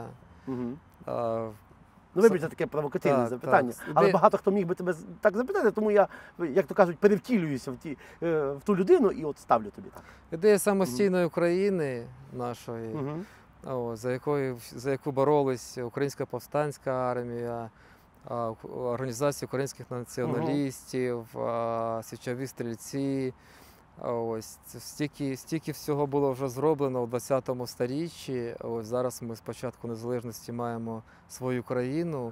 Вибач за таке провокативне запитання. Так. Але багато хто міг би тебе так запитати, тому я, як то кажуть, перевтілююся в ту людину і от ставлю тобі так. Ідея самостійної України нашої, за яку боролись Українська повстанська армія, Організація українських націоналістів, січові стрільці. Ось стільки всього було вже зроблено у 20-му сторіччі. Ось зараз ми з початку незалежності маємо свою країну,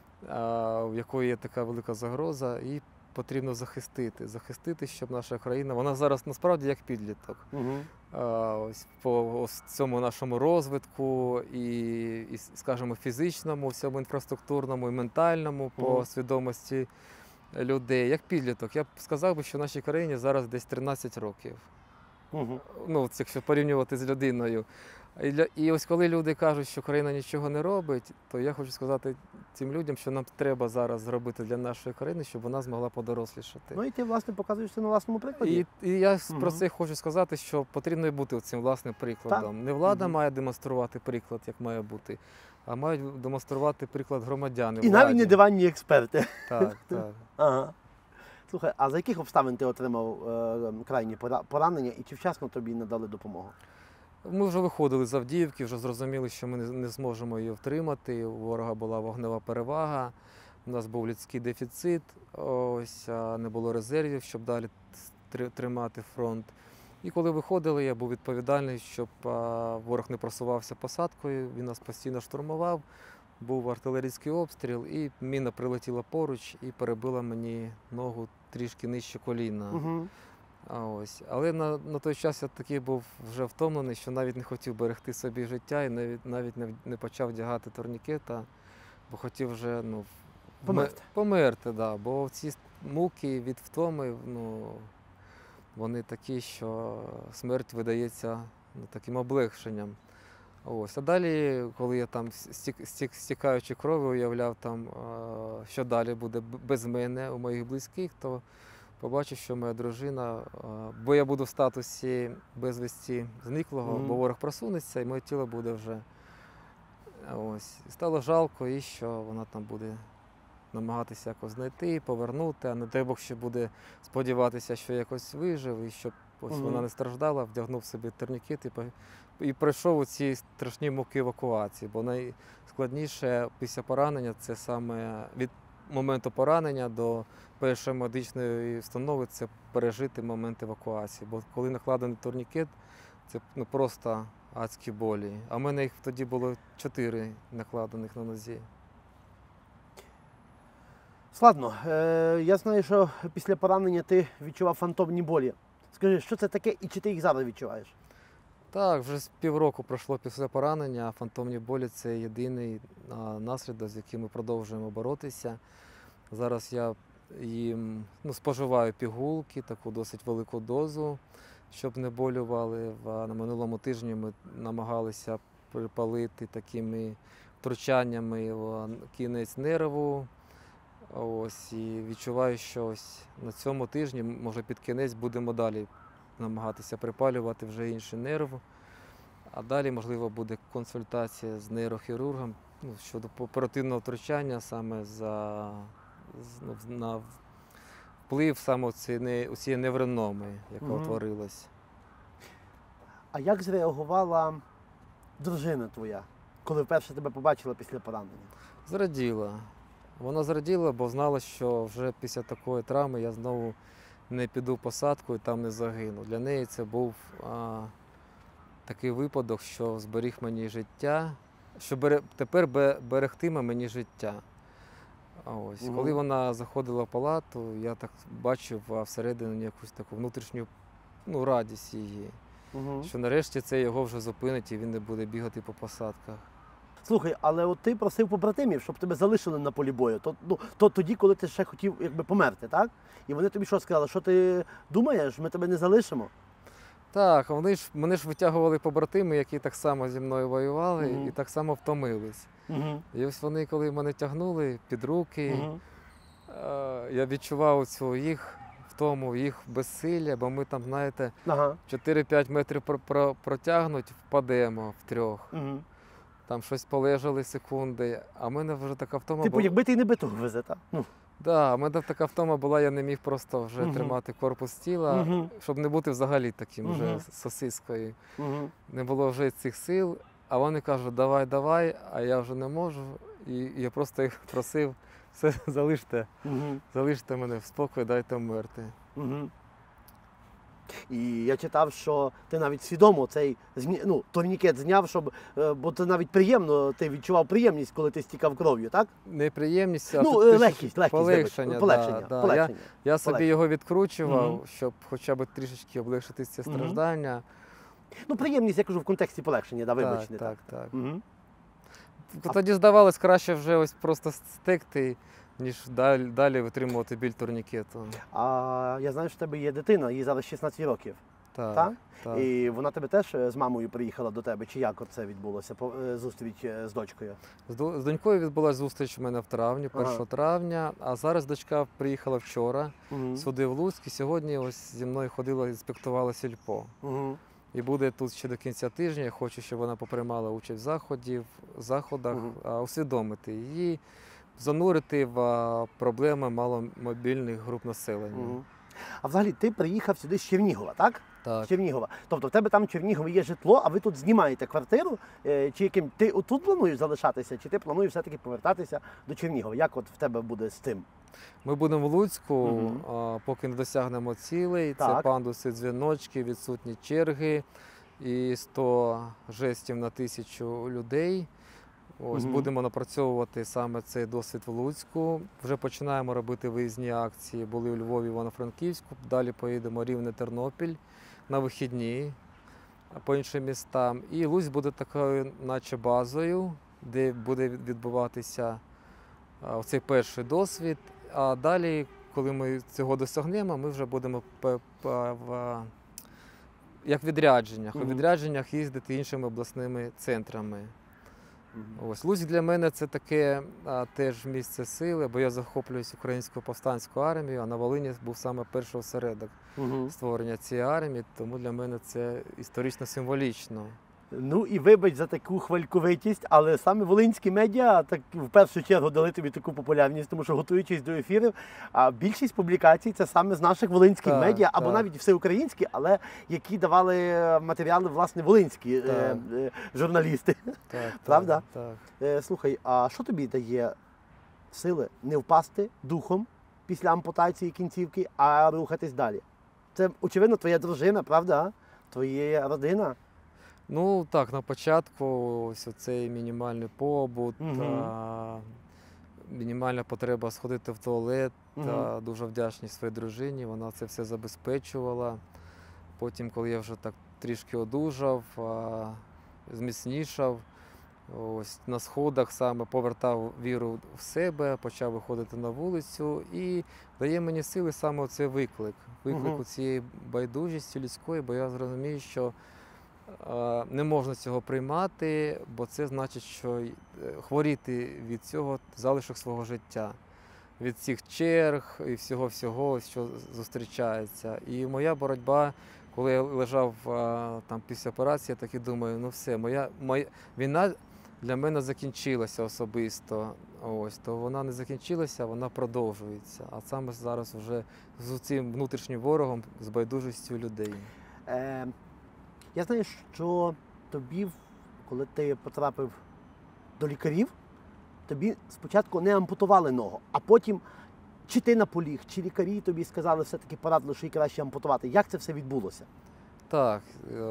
в якої є така велика загроза, і потрібно захистити, щоб наша країна, вона зараз насправді як підліток. Ось по цьому нашому розвитку і, скажімо, фізичному, всьому інфраструктурному і ментальному, по свідомості людей, як підліток. Я б сказав, що в нашій країні зараз десь 13 років. Ну, якщо порівнювати з людиною. І ось коли люди кажуть, що країна нічого не робить, то я хочу сказати цим людям, що нам треба зараз зробити для нашої країни, щоб вона змогла подорослішати. Ну і ти, власне, показуєш це на власному прикладі. І я про це хочу сказати, що потрібно і бути цим власним прикладом. Так. Не влада має демонструвати приклад, як має бути, а мають демонструвати приклад громадяни. І навіть не диванні експерти. Так. Ага. Слухай, а за яких обставин ти отримав крайні поранення і чи вчасно тобі надали допомогу? Ми вже виходили з Авдіївки, вже зрозуміли, що ми не зможемо її втримати. У ворога була вогнева перевага, у нас був людський дефіцит, ось, не було резервів, щоб далі тримати фронт. І коли виходили, я був відповідальний, щоб ворог не просувався посадкою, він нас постійно штурмував, був артилерійський обстріл, і міна прилетіла поруч і перебила мені ногу трішки нижче коліна. Ось. Але на той час я такий був вже втомлений, що навіть не хотів берегти собі життя і навіть не почав вдягати турнікета, бо хотів вже померти. Да. Бо ці муки від втоми, вони такі, що смерть видається таким облегшенням. Ось. А далі, коли я там стікаючи кров'ю, уявляв, що далі буде без мене, у моїх близьких, то побачив, що моя дружина, бо я буду в статусі безвісті зниклого, бо ворог просунеться і моє тіло буде вже. Ось. І стало жалко, і що вона там буде намагатися якось знайти, повернути, а не дай Бог ще буде сподіватися, що якось вижив, і щоб ось вона не страждала, вдягнув собі турнікет і пройшов ці страшні муки евакуації. Бо найскладніше після поранення це саме від моменту поранення до першої медичної установи це пережити момент евакуації. Бо коли накладений турнікет, це просто адські болі. А в мене їх тоді було 4 накладених на нозі. Складно. Я знаю, що після поранення ти відчував фантомні болі. Скажи, що це таке і чи ти їх зараз відчуваєш? Так, вже з півроку пройшло після поранення, а фантомні болі – це єдиний наслідок, з яким ми продовжуємо боротися. Зараз я їм споживаю пігулки, таку досить велику дозу, щоб не болювали. На минулому тижні ми намагалися припалити такими втручаннями кінець нерву. Ось, і відчуваю, що ось на цьому тижні, може під кінець, будемо далі намагатися припалювати вже інший нерв. А далі, можливо, буде консультація з нейрохірургом щодо оперативного втручання саме на вплив саме цієї неврономи, яка утворилась. А як зреагувала дружина твоя, коли вперше тебе побачила після поранення? Зраділа. Вона зраділа, бо знала, що вже після такої травми я знову не піду в посадку і там не загину. Для неї це був такий випадок, що зберіг мені життя, що тепер берегтиме мені життя. Ось. Коли вона заходила в палату, я так бачив всередині якусь таку внутрішню радість її, що нарешті це його вже зупинить і він не буде бігати по посадках. Слухай, але от ти просив побратимів, щоб тебе залишили на полі бою. То тоді, коли ти ще хотів померти, так? І вони тобі що сказали? Що ти думаєш, ми тебе не залишимо? Так, мене ж витягували побратими, які так само зі мною воювали і так само втомились. І ось вони, коли мене тягнули під руки, я відчував цю їх втому, їх безсилля, бо ми там, знаєте, 4-5 метрів протягнуть, впадемо втрьох. Там щось полежали секунди, а в мене вже така втома була. Якби ти не битого везе, так? Так, в мене така втома була, я не міг просто вже тримати корпус тіла, щоб не бути взагалі таким вже сосискою. Не було вже цих сил, а вони кажуть, давай, а я вже не можу. І я просто їх просив, все, залиште мене в спокій, дайте вмерти. І я читав, що ти навіть свідомо цей турнікет зняв, бо це навіть приємно, ти відчував приємність, коли ти стікав кров'ю, так? Не приємність, а легкість, полегшення. Я собі його відкручував, щоб хоча б трішечки облегшити ці страждання. Приємність, я кажу, в контексті полегшення, вибачте. Так. Тоді здавалось, краще вже ось просто стекти, ніж далі витримувати біль турнікету. А я знаю, що в тебе є дитина, їй зараз 16 років. Так? І вона тебе теж з мамою приїхала до тебе? Чи як це відбулося, зустріч з дочкою? З донькою відбулася зустріч у мене в травні, 1 травня, а зараз дочка приїхала вчора сюди в Луцьк, і сьогодні ось зі мною ходила, інспектувала сільпо. І буде тут ще до кінця тижня. Я хочу, щоб вона поприймала участь в заходах, усвідомити її, занурити в проблеми маломобільних груп населення. А взагалі ти приїхав сюди з Чернігова, так? Так. З Чернігова. Тобто в тебе там в Чернігові є житло, а ви тут знімаєте квартиру? Чи ти тут плануєш залишатися, чи ти плануєш все-таки повертатися до Чернігова? Як от в тебе буде з цим? Ми будемо в Луцьку, поки не досягнемо цілей. Це пандуси, дзвіночки, відсутні черги і 100 жестів на 1000 людей. Ось будемо напрацьовувати саме цей досвід в Луцьку. Вже починаємо робити виїзні акції. Були у Львові, Івано-Франківську. Далі поїдемо Рівне, Тернопіль на вихідні по іншим містам. І Луцьк буде такою, наче базою, де буде відбуватися цей перший досвід. А далі, коли ми цього досягнемо, ми вже будемо як відрядженнях. У відрядженнях їздити іншими обласними центрами. Ось Луцьк для мене це таке теж місце сили, бо я захоплююсь українською повстанською армією, а на Волині був саме перший осередок створення цієї армії, тому для мене це історично символічно. Ну і вибач за таку хвальковитість, але саме волинські медіа так в першу чергу дали тобі таку популярність, тому що готуючись до ефірів, а більшість публікацій це саме з наших волинських медіа, або навіть всеукраїнські, але які давали матеріали власне волинські журналісти. Правда? Так. Слухай, а що тобі дає сили не впасти духом після ампутації кінцівки, а рухатись далі? Це, очевидно, твоя дружина, правда? Твоя родина? Ну так, на початку ось оцей мінімальний побут, мінімальна потреба сходити в туалет, дуже вдячний своїй дружині, вона це все забезпечувала. Потім, коли я вже так трішки одужав, зміцнішав, ось на сходах саме повертав віру в себе, почав виходити на вулицю і дає мені сили саме оцей виклик у цієї байдужості людської, бо я зрозумію, що не можна цього приймати, бо це значить, що хворіти від цього залишок свого життя, від цих черг і всього-всього, що зустрічається. І моя боротьба, коли я лежав там після операції, я так і думаю, ну все, моя війна для мене закінчилася особисто. Ось, то вона не закінчилася, вона продовжується. А саме зараз вже з цим внутрішнім ворогом, з байдужістю людей. Я знаю, що тобі, коли ти потрапив до лікарів, тобі спочатку не ампутували ногу, а потім чи ти наполіг, чи лікарі тобі сказали, все-таки порадили, що їй краще ампутувати. Як це все відбулося? Так.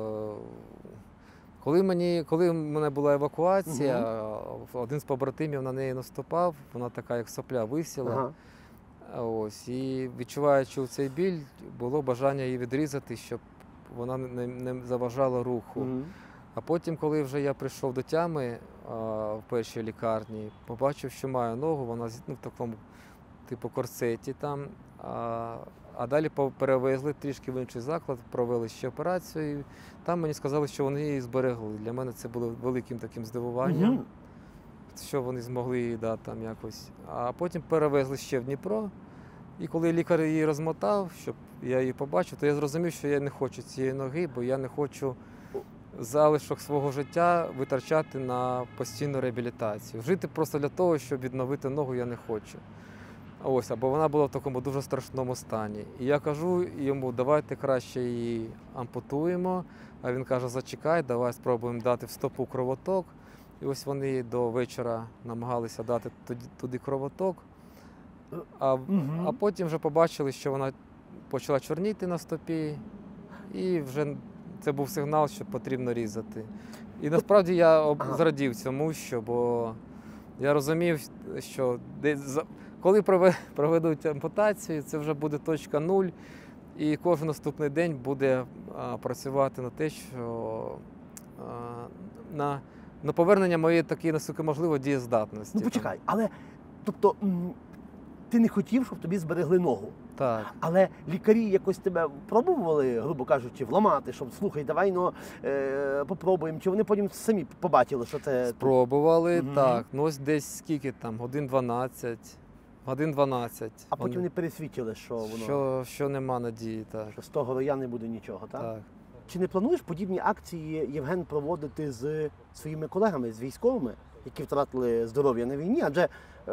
Коли в мене була евакуація, один з побратимів на неї наступав, вона така, як сопля, висіла. Ось, і відчуваючи цей біль, було бажання її відрізати, щоб вона не заважала руху. А потім, коли вже я прийшов до тями в першій лікарні, побачив, що маю ногу, вона в такому типу корсеті там. А далі перевезли трішки в інший заклад, провели ще операцію. І там мені сказали, що вони її зберегли. Для мене це було великим таким здивуванням, що вони змогли її там якось. А потім перевезли ще в Дніпро. І коли лікар її розмотав, щоб я її побачив, то я зрозумів, що я не хочу цієї ноги, бо я не хочу залишок свого життя витрачати на постійну реабілітацію. Жити просто для того, щоб відновити ногу, я не хочу. Ось, або вона була в такому дуже страшному стані. І я кажу йому, давайте краще її ампутуємо. А він каже, зачекай, давай спробуємо дати в стопу кровоток. І ось вони до вечора намагалися дати туди кровоток. А потім вже побачили, що вона почала чорніти на стопі, і вже це був сигнал, що потрібно різати. І насправді я зрадів цьому, бо я розумів, що коли проведуть ампутацію, це вже буде точка 0, і кожен наступний день буде працювати на те, що на повернення моєї такої, наскільки можливо, дієздатності. Ну почекай, але, тобто, ти не хотів, щоб тобі зберегли ногу. Так. Але лікарі якось тебе пробували, грубо кажучи, вламати, щоб, слухай, давай, попробуємо. Чи вони потім самі побачили, що це... Спробували, так. Ну ось десь скільки там, годин 12. А потім вони пересвідчили, що воно... Що нема надії, так. Що з того роя не буде нічого, так? Так. Чи не плануєш подібні акції, Євген, проводити з своїми колегами, з військовими, які втратили здоров'я на війні? Адже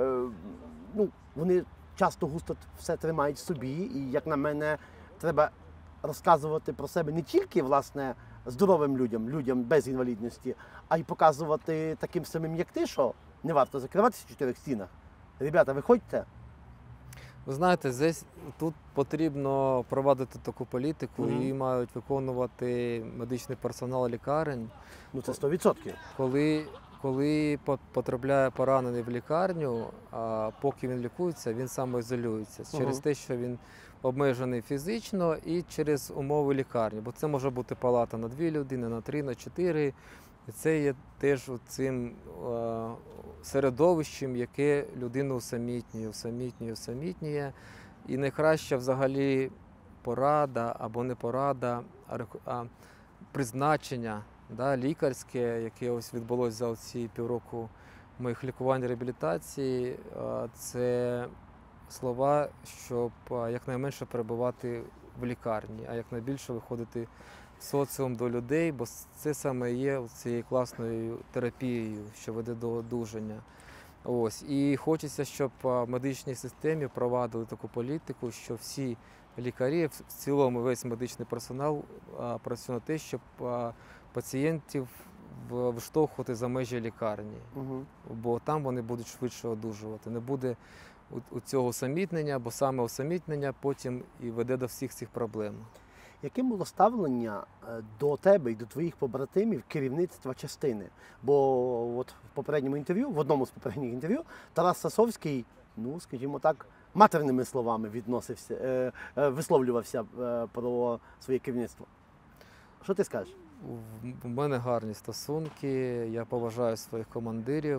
вони часто густо все тримають в собі, і, як на мене, треба розказувати про себе не тільки, власне, здоровим людям без інвалідності, а й показувати таким самим, як ти, що не варто закриватися в 4 стінах. Ребята, виходьте. Ви знаєте, тут потрібно провадити таку політику, її мають виконувати медичний персонал лікарень. Ну це 100%. Коли потрапляє поранений в лікарню, поки він лікується, він самоізолюється через те, що він обмежений фізично і через умови лікарні. Бо це може бути палата на 2 людини, на 3, на 4. І це є теж цим середовищем, яке людину усамітнює. І найкраща взагалі порада або не порада, а призначення да, лікарське, яке ось відбулося за ці півроку моїх лікувань реабілітації, це слова, щоб якнайменше перебувати в лікарні, а якнайбільше виходити в соціум до людей, бо це саме є цією класною терапією, що веде до одужання. Ось. І хочеться, щоб в медичній системі провадили таку політику, що всі лікарі, в цілому весь медичний персонал працює на те, щоб пацієнтів виштовхувати за межі лікарні, бо там вони будуть швидше одужувати. Не буде у цього усамітнення, бо саме усамітнення потім і веде до всіх цих проблем. Яким було ставлення до тебе і до твоїх побратимів керівництва частини? Бо от в попередньому інтерв'ю, в одному з попередніх інтерв'ю, Тарас Сасовський, ну, скажімо так, матерними словами висловлювався про своє керівництво. Що ти скажеш? У мене гарні стосунки, я поважаю своїх командирів,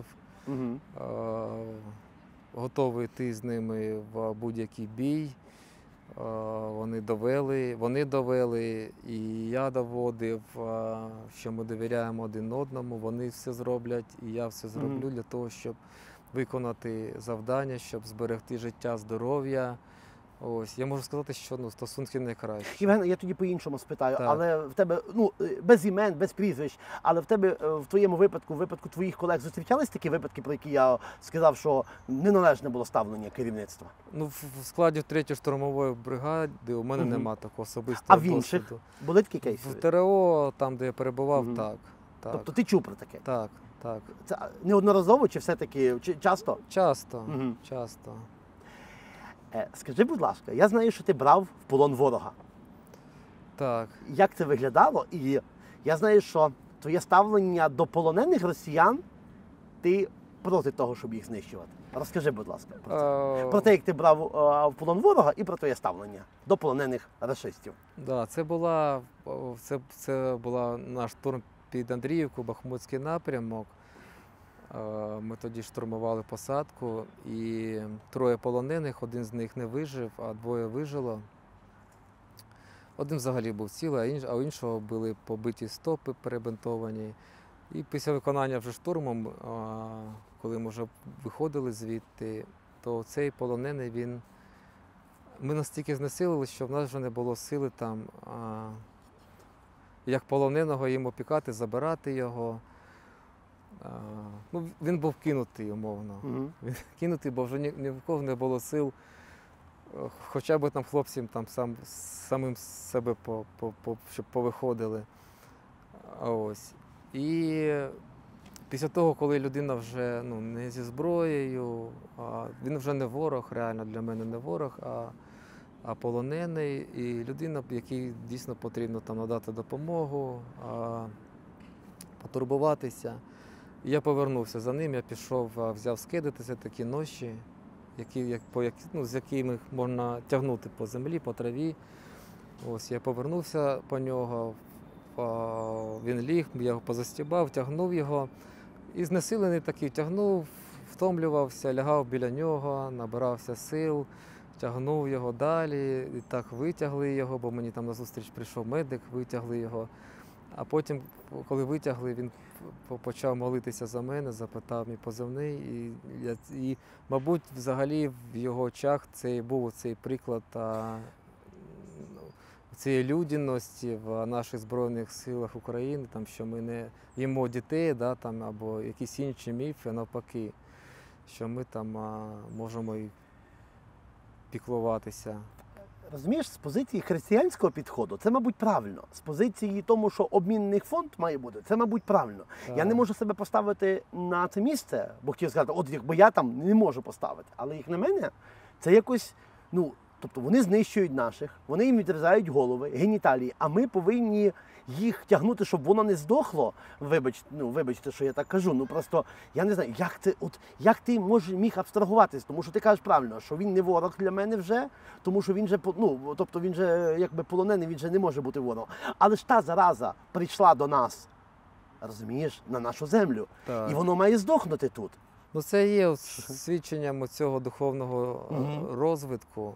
готовий йти з ними в будь-який бій. Вони довели, і я доводив, що ми довіряємо один одному, вони все зроблять, і я все зроблю для того, щоб виконати завдання, щоб зберегти життя, здоров'я. Ось, я можу сказати, що стосунки найкращі. Євген, я тоді по-іншому спитаю, Так. але в тебе, без імен, без прізвищ, але в тебе, в твоєму випадку, в випадку твоїх колег зустрічались такі випадки, про які я сказав, що неналежне було ставлення керівництва? В складі 3-ї штурмової бригади у мене нема такого особистого А в досвіду. інших? Були такі кейси? В ТРО, там, де я перебував, так. Тобто ти чув про таке? Так. Це неодноразово чи все-таки часто? Часто. Скажи, будь ласка, я знаю, що ти брав в полон ворога. Так. Як це виглядало? І я знаю, що твоє ставлення до полонених росіян, ти проти того, щоб їх знищувати. Розкажи, будь ласка, про це. Про те, як ти брав в полон ворога, і про твоє ставлення до полонених рашистів. Да, це була наш штурм під Андріївку, Бахмутський напрямок. Ми тоді штурмували посадку, і 3 полонених, один з них не вижив, а 2 вижило. Один взагалі був цілий, а у іншого були побиті стопи, перебинтовані. І після виконання вже штурмом, коли ми вже виходили звідти, то цей полонений, ми настільки знесилили, що в нас вже не було сили там, як полоненого їм опікати, забирати його. Він був кинутий, умовно. Він кинутий, бо вже ні в кого не було сил, хоча б там хлопцям самим себе щоб повиходили. Ось. І після того, коли людина вже не зі зброєю, він вже не ворог, реально для мене не ворог, а полонений, і людина, якій дійсно потрібно там надати допомогу, потурбуватися. Я повернувся за ним, я пішов, взяв скиди, це такі ноші, з якими можна тягнути по землі, по траві. Ось, я повернувся по нього, він ліг, я його позастібав, тягнув його. І знесилений такий тягнув, втомлювався, лягав біля нього, набирався сил, тягнув його далі, і так витягли його, бо мені там назустріч прийшов медик, витягли його. А потім, коли витягли, він почав молитися за мене, запитав мій позивний. І мабуть, взагалі в його очах це був цей приклад цієї людяності в наших Збройних силах України, там, що ми не їмо дітей, да, там, або якісь інші міфи, навпаки, що ми там можемо і піклуватися. Розумієш, з позиції християнського підходу це, мабуть, правильно. З позиції тому, що обмінний фонд має бути, це, мабуть, правильно. Так. Я не можу себе поставити на це місце, бо хотів сказати, от якби я там не можу поставити. Але як на мене, це якось, тобто вони знищують наших, вони їм відрізають голови, геніталії, а ми повинні їх тягнути, щоб воно не здохло. Вибачте, що я так кажу. Просто я не знаю, як ти міг абстрагуватись, тому що ти кажеш правильно, що він не ворог для мене вже, тому що він же, тобто він же якби полонений, він же не може бути ворогом. Але ж та зараза прийшла до нас, розумієш, на нашу землю, Так. і воно має здохнути тут. Це є свідченням цього духовного розвитку.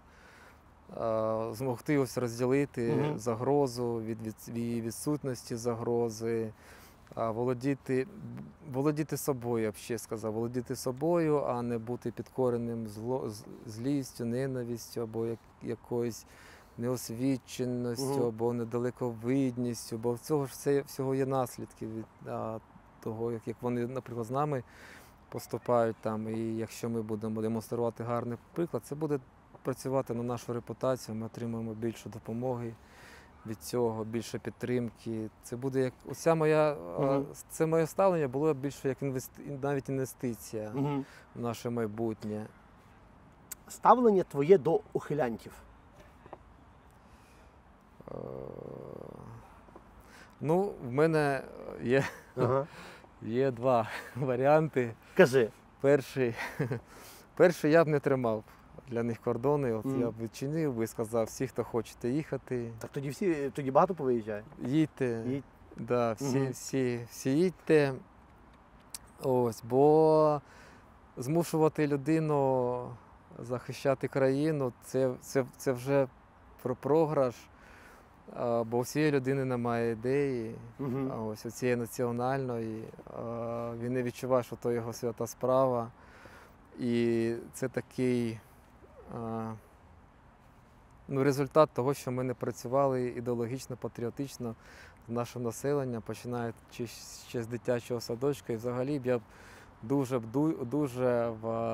Змогти ось розділити загрозу від відсутності загрози, володіти собою, я б ще сказав, володіти собою, а не бути підкореним злістю, ненавистю або якоюсь неосвіченістю, Мгм. або недалековидністю, бо в цього ж всього є наслідки від того, як вони, наприклад, з нами поступають там. І якщо ми будемо демонструвати гарний приклад, це буде працювати на нашу репутацію, ми отримаємо більше допомоги від цього, більше підтримки. Це буде як Мгм. це моє ставлення було більше як навіть інвестиція Мгм. в наше майбутнє. Ставлення твоє до ухилянтів. Е, Ну, в мене Ага. є два варіанти. Кажи. Перший, перший я б не тримав для них кордони. От Мгм. я б відчинив би і сказав, всі, хто хочете їхати, Так тоді багато повиїжджає. їдьте. Їдь. Да, Мгм. всі їдьте. Ось, бо змушувати людину захищати країну це вже про програш. Бо у цієї людини немає ідеї, Мгм. ось у цієї національної. Він не відчуває, що то його свята справа. І це такий результат того, що ми не працювали ідеологічно, патріотично з нашим населенням, починаючи ще з дитячого садочка. І взагалі б я б дуже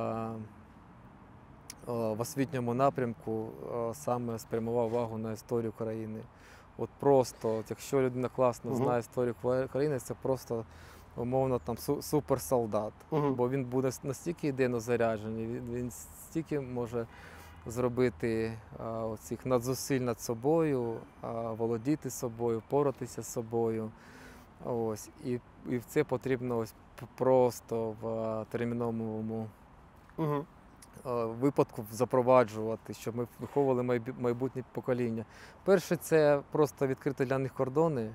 в освітньому напрямку саме спрямував увагу на історію країни. От просто, якщо людина класно Мгм. знає історію країни, це просто умовно там суперсолдат. Мгм. Бо він буде настільки ідейно заряджений, він стільки може зробити оцих надзусиль над собою, володіти собою, поратися з собою. Ось. І це потрібно ось просто в терміновому Мгм. випадку запроваджувати, щоб ми виховували майбутнє покоління. Перше, це просто відкрити для них кордони.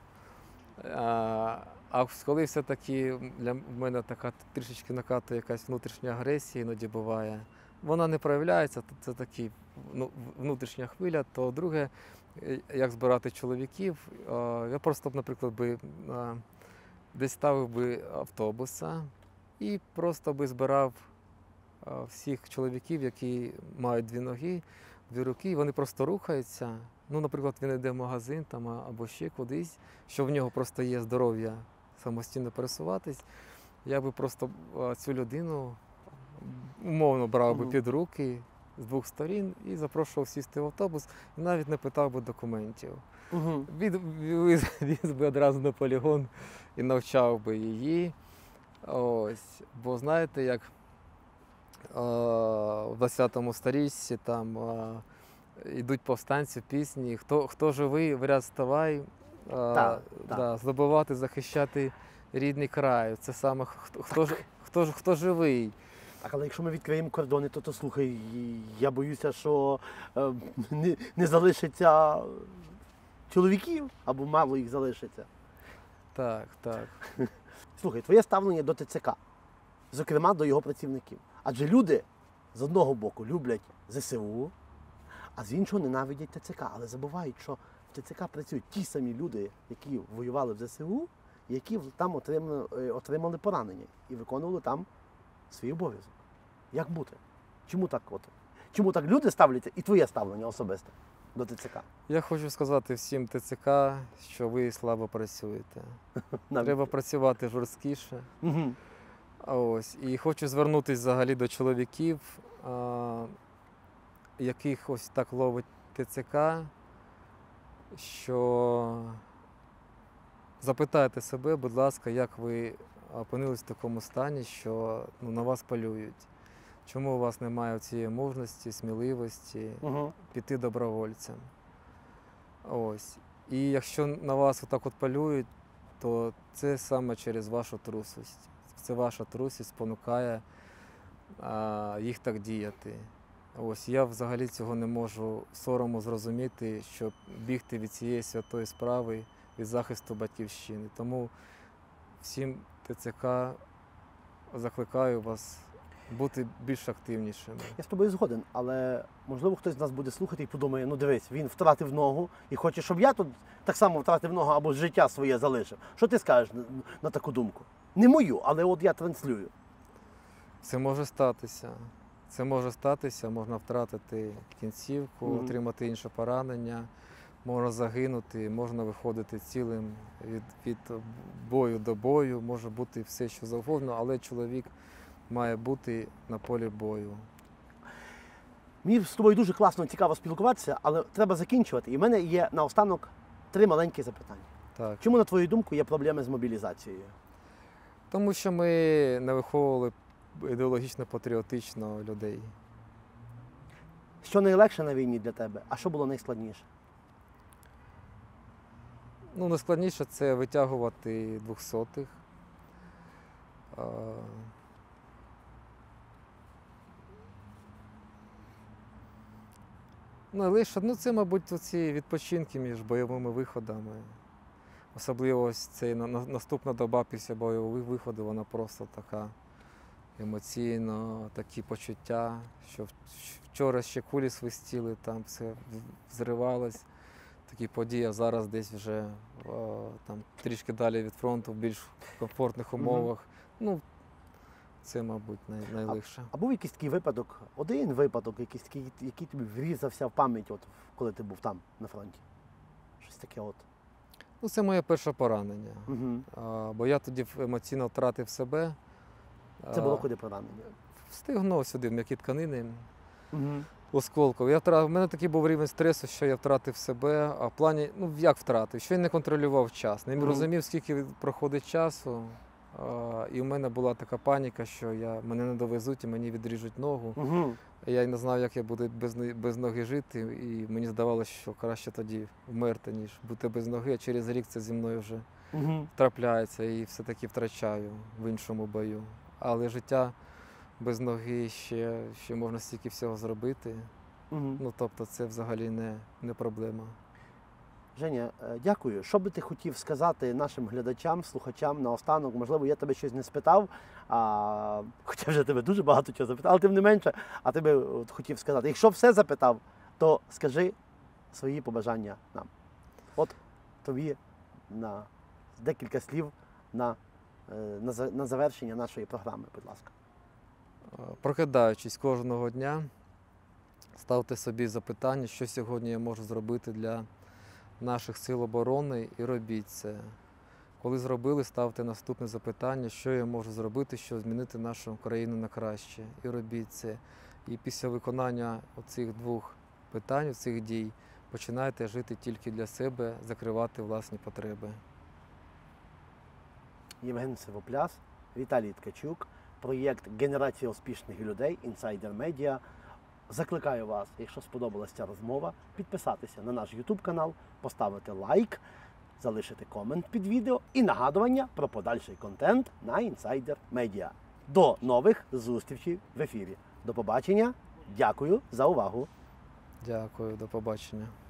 А коли все-таки в мене така трішечки накатує якась внутрішня агресія, іноді буває, вона не проявляється, це така внутрішня хвиля. То друге, як збирати чоловіків, я просто, наприклад, десь ставив би автобуса і просто би збирав всіх чоловіків, які мають дві ноги, дві руки, і вони просто рухаються. Ну, наприклад, він йде в магазин там, або ще кудись, що в нього просто є здоров'я самостійно пересуватись. Я би просто цю людину умовно брав би під руки з двох сторін і запрошував сісти в автобус, і навіть не питав би документів. Мгм. Віз би одразу на полігон і навчав би її. Ось. Бо знаєте, як в 20 сторіччі там йдуть повстанці в пісні «Хто живий, в ряд ставай», Так. здобувати, захищати рідний край. Це саме хто живий. Так, але якщо ми відкриємо кордони, то слухай, я боюся, що не залишиться чоловіків, або мало їх залишиться. Так. Слухай, твоє ставлення до ТЦК, зокрема до його працівників. Адже люди з одного боку люблять ЗСУ, а з іншого ненавидять ТЦК. Але забувають, що в ТЦК працюють ті самі люди, які воювали в ЗСУ, які там отримали поранення і виконували там свій обов'язок. Як бути? Чому так Чому так люди ставляться і твоє ставлення особисте до ТЦК? Я хочу сказати всім ТЦК, що ви слабо працюєте. Навіть. Треба працювати жорсткіше. Угу. Ось. І хочу звернутися взагалі до чоловіків, яких ось так ловить ТЦК, що запитайте себе, будь ласка, як ви опинились в такому стані, що на вас полюють. Чому у вас немає цієї мужності, сміливості піти добровольцем? Ось. І якщо на вас отак от полюють, то це саме через вашу трусость. Це ваша трусість спонукає їх так діяти. Ось я взагалі цього не можу сорому зрозуміти, щоб бігти від цієї святої справи, від захисту батьківщини. Тому всім ТЦК закликаю вас бути більш активнішими. Я з тобою згоден, але можливо хтось з нас буде слухати і подумає, ну дивись, він втратив ногу і хоче, щоб я тут так само втратив ногу або життя своє залишив. Що ти скажеш на таку думку? Не мою, але от я транслюю. Це може статися. Це може статися, можна втратити кінцівку, Мгм. отримати інше поранення, можна загинути, можна виходити цілим від бою до бою, може бути все, що завгодно, але чоловік має бути на полі бою. Мені з тобою дуже класно, цікаво спілкуватися, але треба закінчувати. І в мене є наостанок 3 маленькі запитання. Так. Чому, на твою думку, є проблеми з мобілізацією? Тому що ми не виховували ідеологічно патріотично людей. Що найлегше на війні для тебе, а що було найскладніше? Ну, найскладніше це витягувати 200-х. Найлегше, ну це, мабуть, оці відпочинки між бойовими виходами. Особливо ось цей наступна доба після бойових виходів, вона просто така емоційно, такі почуття, що вчора ще кулі свистіли, там все взривалось. Такі події, а зараз десь вже там, трішки далі від фронту, в більш комфортних умовах. Ну, це, мабуть, найлегше. А був якийсь такий випадок, один випадок, якийсь такий, який тобі врізався в пам'ять, от, коли ти був там, на фронті? Щось таке от. Ну, це моє перше поранення. Угу. Бо я тоді емоційно втратив себе. Це було куди поранення? Встигнув сюди, м'які тканини. Угу. Осколків. У мене такий був рівень стресу, що я втратив себе, а в плані, ну як втратив, що я не контролював час. Не розумів, скільки проходить часу. І в мене була така паніка, що мене не довезуть і мені відріжуть ногу. Угу. Я не знав, як я буду без ноги жити, і мені здавалося, що краще тоді вмерти, ніж бути без ноги, а через рік це зі мною вже трапляється і все-таки втрачаю в іншому бою. Але життя без ноги ще можна стільки всього зробити. Ну, тобто це взагалі не проблема. Женя, дякую. Що би ти хотів сказати нашим глядачам, слухачам наостанок? Можливо, я тебе щось не спитав, хоча вже тебе дуже багато чого запитав, але тим не менше, а тебе от хотів сказати. Якщо все запитав, то скажи свої побажання нам. От тобі на декілька слів на завершення нашої програми, будь ласка. Прокидаючись кожного дня, ставте собі запитання, що сьогодні я можу зробити для наших сил оборони, і робіть це. Коли зробили, ставте наступне запитання, що я можу зробити, щоб змінити нашу країну на краще. І робіть це. І після виконання оцих 2 питань, цих дій, починайте жити тільки для себе, закривати власні потреби. Євген Сивопляс, Віталій Ткачук, проєкт «Генерація успішних людей» Insider Media. Закликаю вас, якщо сподобалася ця розмова, підписатися на наш YouTube канал, поставити лайк, залишити комент під відео і нагадування про подальший контент на Insider Media. До нових зустрічей в ефірі. До побачення. Дякую за увагу. Дякую, до побачення.